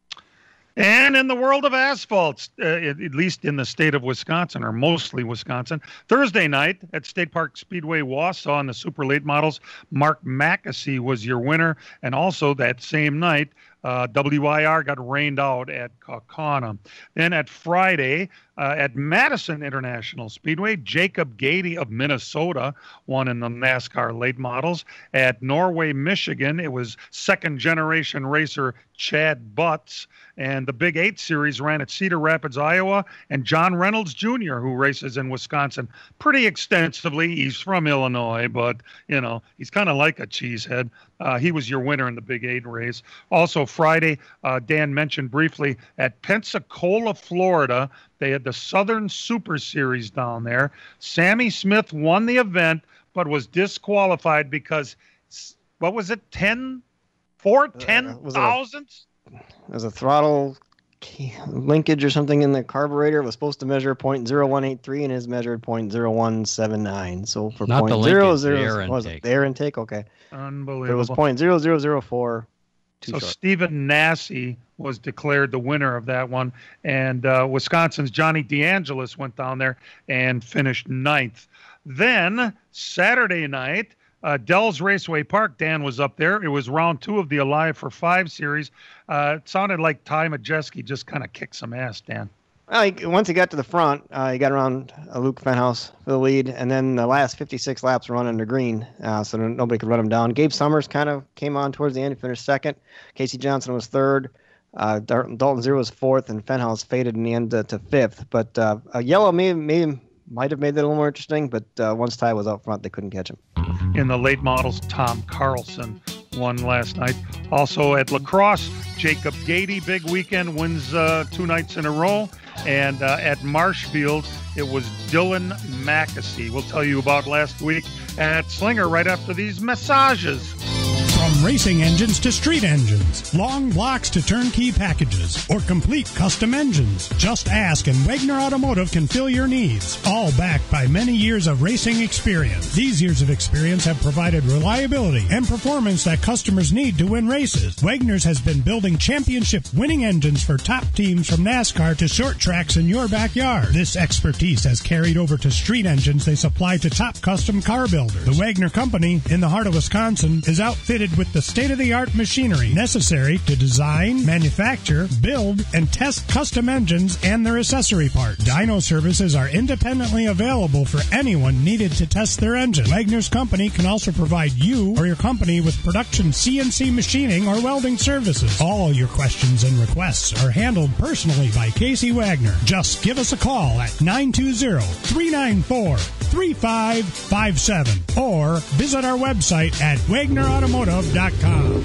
B: And in the world of asphalt, uh, at, at least in the state of Wisconsin, or mostly Wisconsin, Thursday night at State Park Speedway Wausau in the super late models, Mark Mackesy was your winner. And also that same night, uh, W I R got rained out at Kaukauna. Then at Friday, uh, at Madison International Speedway, Jacob Gady of Minnesota won in the NASCAR late models. At Norway, Michigan, it was second-generation racer Chad Butts. And the Big Eight Series ran at Cedar Rapids, Iowa, and John Reynolds Junior, who races in Wisconsin pretty extensively. He's from Illinois, but, you know, he's kind of like a cheesehead. Uh, he was your winner in the Big Eight race. Also, Friday, uh, Dan mentioned briefly, at Pensacola, Florida, they had the Southern Super Series down there. Sammy Smith won the event, but was disqualified because, what was it, ten, four, ten thousandths?
D: There's a throttle key linkage or something in the carburetor. It was supposed to measure point zero one eight three and is measured point zero one seven nine. So for
C: Not the
D: point zero
C: linkage,
D: zero,
C: the air
D: was it
C: intake.
D: the air intake? Okay.
B: Unbelievable.
D: It was point zero zero zero four. Too
B: So
D: short.
B: Stephen Nassy was declared the winner of that one. And uh, Wisconsin's Johnny DeAngelis went down there and finished ninth. Then Saturday night, uh, Dells Raceway Park, Dan was up there. It was round two of the Alive for Five series. Uh, it sounded like Ty Majeski just kind of kicked some ass, Dan.
D: Well, he, once he got to the front, uh, he got around uh, Luke Fenhouse for the lead, and then the last fifty-six laps were run under green, uh, so nobody could run him down. Gabe Summers kind of came on towards the end. He finished second. Casey Johnson was third. Uh, Dalton Zero was fourth, and Fenhouse faded in the end to, to fifth. But uh, a yellow may, may, might have made that a little more interesting, but uh, once Ty was out front, they couldn't catch him.
B: In the late models, Tom Carlson won last night. Also at lacrosse, Jacob Gady, big weekend, wins uh, two nights in a row. And uh, at Marshfield, it was Dylan Mackesy. We'll tell you about last week at Slinger right after these massages.
F: From racing engines to street engines, long blocks to turnkey packages, or complete custom engines, just ask and Wagner Automotive can fill your needs. All backed by many years of racing experience. These years of experience have provided reliability and performance that customers need to win races. Wagner's has been building championship winning engines for top teams from NASCAR to short tracks in your backyard. This expertise has carried over to street engines they supply to top custom car builders. The Wagner Company, in the heart of Wisconsin, is outfitted with the state-of-the-art machinery necessary to design, manufacture, build, and test custom engines and their accessory parts. Dyno services are independently available for anyone needed to test their engine. Wagner's Company can also provide you or your company with production C N C machining or welding services. All your questions and requests are handled personally by Casey Wagner. Just give us a call at nine two zero, three nine four, three five five seven or visit our website at wagner automotive dot com.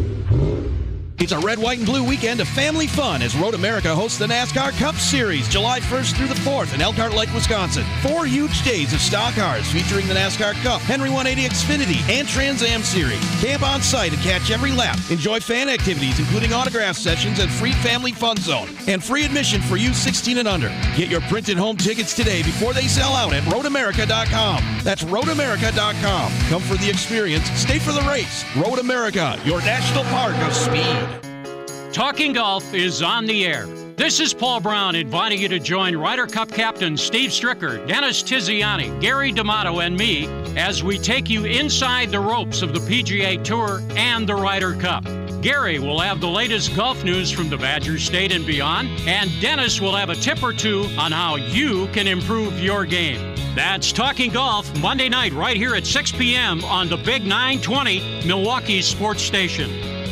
G: It's a red, white, and blue weekend of family fun as Road America hosts the NASCAR Cup Series July first through the fourth in Elkhart Lake, Wisconsin. Four huge days of stock cars featuring the NASCAR Cup, Henry one eighty Xfinity, and Trans Am Series. Camp on site and catch every lap. Enjoy fan activities including autograph sessions and free family fun zone. And free admission for youth sixteen and under. Get your printed home tickets today before they sell out at road america dot com. That's road america dot com. Come for the experience, stay for the race. Road America, your national park of speed.
J: Talking Golf is on the air. This is Paul Brown inviting you to join Ryder Cup captain Steve Stricker, Dennis Tiziani, Gary D'Amato, and me as we take you inside the ropes of the P G A Tour and the Ryder Cup. Gary will have the latest golf news from the Badger State and beyond, and Dennis will have a tip or two on how you can improve your game. That's Talking Golf Monday night right here at six p.m. on the Big nine twenty Milwaukee Sports Station.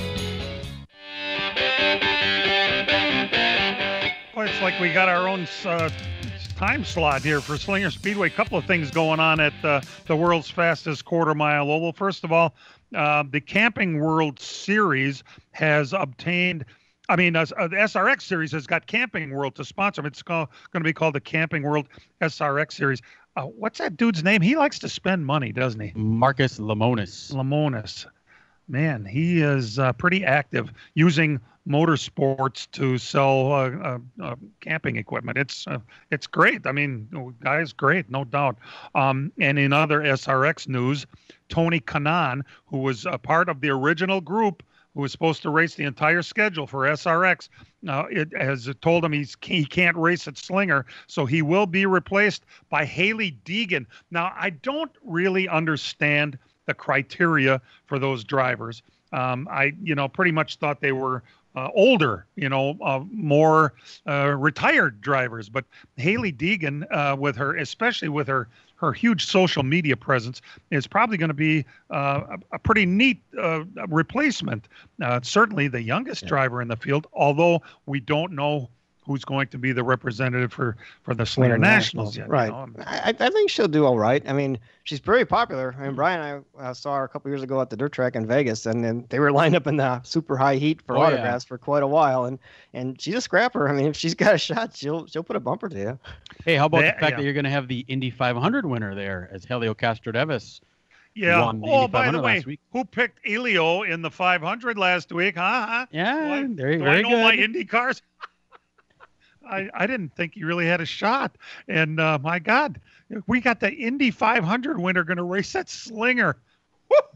B: Well, it's like we got our own uh, time slot here for Slinger Speedway. A couple of things going on at uh, the world's fastest quarter mile oval. First of all, uh, the Camping World Series has obtained, I mean, uh, the S R X Series has got Camping World to sponsor them. It's going to be called the Camping World S R X Series. Uh, what's that dude's name? He likes to spend money, doesn't he?
E: Marcus Lemonis.
B: Lemonis. Man, he is uh, pretty active using motorsports to sell uh, uh, uh, camping equipment. It's uh, it's great. I mean, the guy's great, no doubt. Um, and in other S R X news, Tony Kanaan, who was a part of the original group who was supposed to race the entire schedule for S R X, uh, it has told him he's, he can't race at Slinger, so he will be replaced by Haley Deegan. Now, I don't really understand the criteria for those drivers. Um, I, you know, pretty much thought they were uh, older, you know, uh, more uh, retired drivers. But Haley Deegan, uh, with her, especially with her, her huge social media presence, is probably going to be uh, a, a pretty neat uh, replacement. Uh, certainly the youngest yeah. driver in the field, although we don't know who's going to be the representative for, for the Slinger Nationals. Yet,
D: right.
B: You know?
D: I, I think she'll do all right. I mean, she's very popular. I mean, Brian and I uh, saw her a couple years ago at the dirt track in Vegas, and then they were lined up in the super high heat for
E: oh,
D: autographs
E: yeah.
D: for quite a while. And, and she's a scrapper. I mean, if she's got a shot, she'll she'll put a bumper to you.
E: Hey, how about
B: that,
E: the fact
B: yeah.
E: that you're going to have the Indy five hundred winner there as Helio Castroneves?
B: Yeah.
E: Won the
B: Oh, by the way,
E: week.
B: who picked Elio in the five hundred last week? Huh? huh?
E: Yeah,
B: do I,
E: very,
B: do
E: very
B: I know
E: good.
B: my Indy cars? I, I didn't think he really had a shot. And uh, my God, we got the Indy five hundred winner going to race that Slinger. Woo, woo.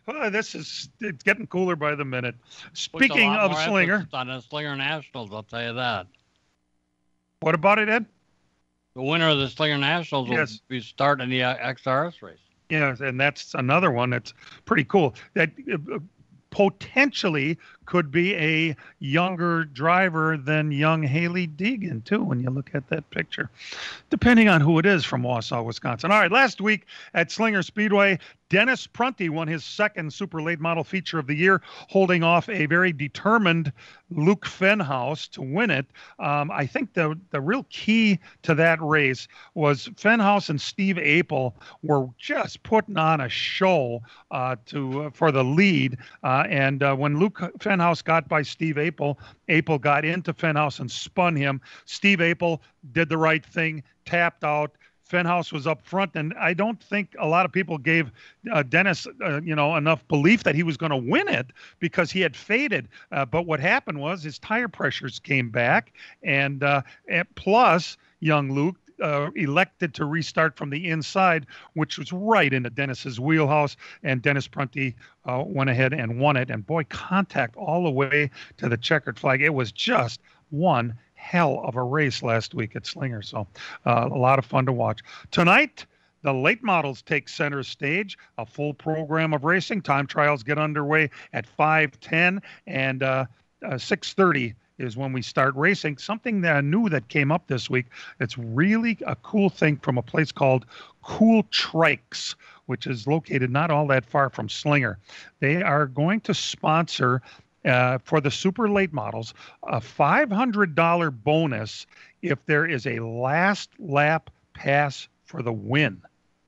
B: Well, this is it's getting cooler by the minute.
C: Puts a
B: Speaking
C: lot
B: of
C: more
B: Slinger,
C: emphasis on the Slinger Nationals, I'll tell you that.
B: What about it, Ed?
C: The winner of the Slinger Nationals
B: Yes.
C: will be starting the uh, X R S race.
B: Yeah, and that's another one that's pretty cool. That uh, potentially could be a younger driver than young Haley Deegan, too, when you look at that picture, depending on who it is from Wausau, Wisconsin. All right, last week at Slinger Speedway, Dennis Prunty won his second Super Late Model Feature of the year, holding off a very determined Luke Fenhaus to win it. Um, I think the the real key to that race was Fenhaus and Steve Apel were just putting on a show uh, to uh, for the lead. Uh, and uh, when Luke Fenhaus got by Steve Apel, Apel got into Fenhaus and spun him. Steve Apel did the right thing, tapped out. Fenhaus was up front, and I don't think a lot of people gave uh, Dennis, uh, you know, enough belief that he was going to win it because he had faded. Uh, but what happened was his tire pressures came back, and, uh, and plus young Luke uh, elected to restart from the inside, which was right into Dennis's wheelhouse, and Dennis Prunty uh, went ahead and won it. And boy, contact all the way to the checkered flag. It was just one hell of a race last week at Slinger. So uh, a lot of fun to watch. Tonight, the late models take center stage, a full program of racing. Time trials get underway at five ten, and uh, uh, six thirty is when we start racing. Something that I knew that came up this week, it's really a cool thing from a place called Cool Trikes, which is located not all that far from Slinger. They are going to sponsor Uh, for the super late models, a five hundred dollars bonus if there is a last lap pass for the win.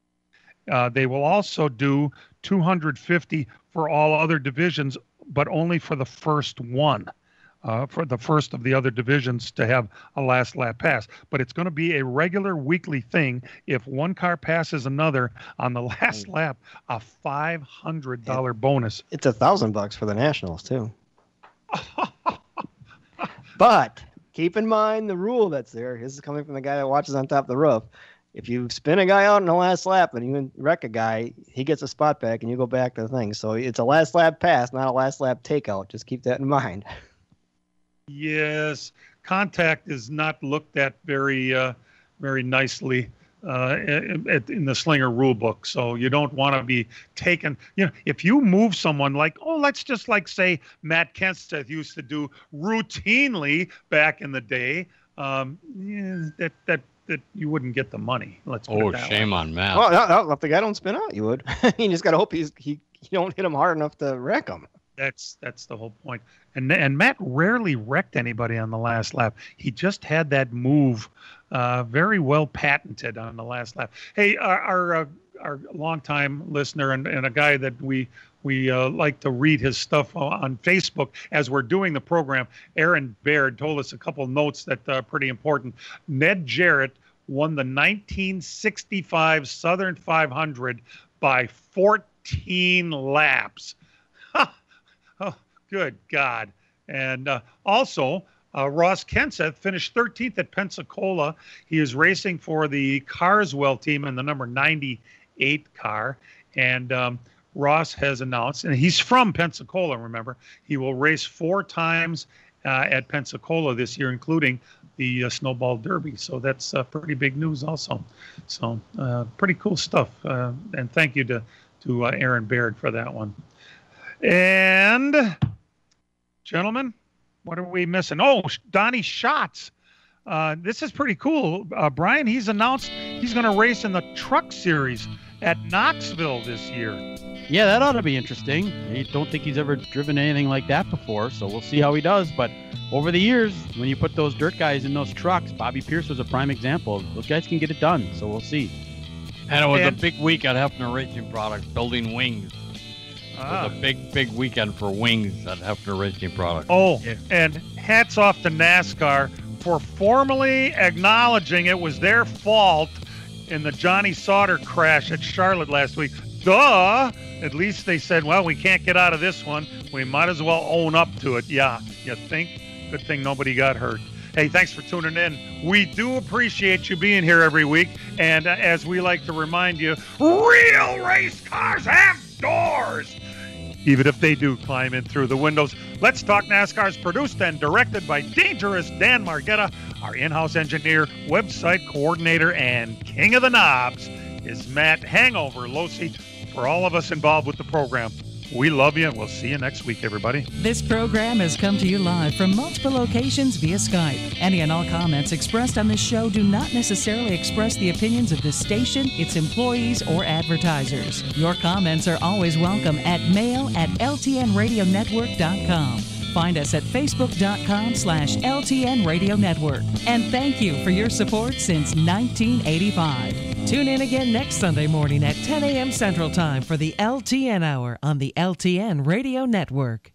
B: Uh, they will also do two hundred fifty dollars for all other divisions, but only for the first one, uh, for the first of the other divisions to have a last lap pass. But it's going to be a regular weekly thing. If one car passes another on the last lap, a five hundred dollars bonus.
D: It's a thousand bucks for the Nationals, too. But keep in mind the rule that's there. This is coming from the guy that watches on top of the roof. If you spin a guy out in the last lap and you wreck a guy, he gets a spot back and you go back to the thing. So it's a last lap pass, not a last lap takeout. Just keep that in mind.
B: Yes, contact is not looked at very, uh, very nicely uh, in, in the Slinger rule book. So you don't want to be taken. You know, if you move someone like, oh, let's just like say Matt Kenseth used to do routinely back in the day, um, yeah, that that that you wouldn't get the money. Let's put
C: Oh,
B: it that
C: shame
B: way.
C: on Matt.
D: Well, no, no, if the guy don't spin out, you would. You just got to hope he's he you don't hit him hard enough to wreck him.
B: That's that's the whole point. And and Matt rarely wrecked anybody on the last lap. He just had that move uh, very well patented on the last lap. Hey, our our, uh, our longtime listener and, and a guy that we we uh, like to read his stuff on Facebook as we're doing the program, Aaron Baird told us a couple notes that are pretty important. Ned Jarrett won the nineteen sixty-five Southern five hundred by fourteen laps. Oh, good God. And uh, also, uh, Ross Kenseth finished thirteenth at Pensacola. He is racing for the Carswell team in the number ninety-eight car. And um, Ross has announced, and he's from Pensacola, remember, he will race four times uh, at Pensacola this year, including the uh, Snowball Derby. So that's uh, pretty big news also. So uh, pretty cool stuff. Uh, and thank you to, to uh, Aaron Baird for that one. And, gentlemen, what are we missing? Oh, Donnie Schatz. Uh, this is pretty cool. Uh, Brian, he's announced he's going to race in the Truck Series at Knoxville this year.
E: Yeah, that ought to be interesting. I don't think he's ever driven anything like that before, so we'll see how he does. But over the years, when you put those dirt guys in those trucks, Bobby Pierce was a prime example. Those guys can get it done, so we'll see.
C: And it was
B: And-
C: a big week at Hefner Racing Products, building wings.
B: Ah.
C: It was a big, big weekend for wings at Hefner Racing Products.
B: Oh, and hats off to NASCAR for formally acknowledging it was their fault in the Johnny Sauter crash at Charlotte last week. Duh! At least they said, well, we can't get out of this one. We might as well own up to it. Yeah, you think? Good thing nobody got hurt. Hey, thanks for tuning in. We do appreciate you being here every week. And uh, as we like to remind you, real race cars have doors. even if they do climb in through the windows. Let's Talk NASCAR is produced and directed by Dangerous Dan Margetta. Our in-house engineer, website coordinator, and king of the knobs is Matt Hangover Losi. For all of us involved with the program, we love you, and we'll see you next week, everybody.
S: This program has come to you live from multiple locations via Skype. Any and all comments expressed on this show do not necessarily express the opinions of this station, its employees, or advertisers. Your comments are always welcome at mail at L T N radio network dot com. Find us at facebook.com slash LTN Radio Network. And thank you for your support since nineteen eighty-five. Tune in again next Sunday morning at ten a.m. Central Time for the L T N Hour on the L T N Radio Network.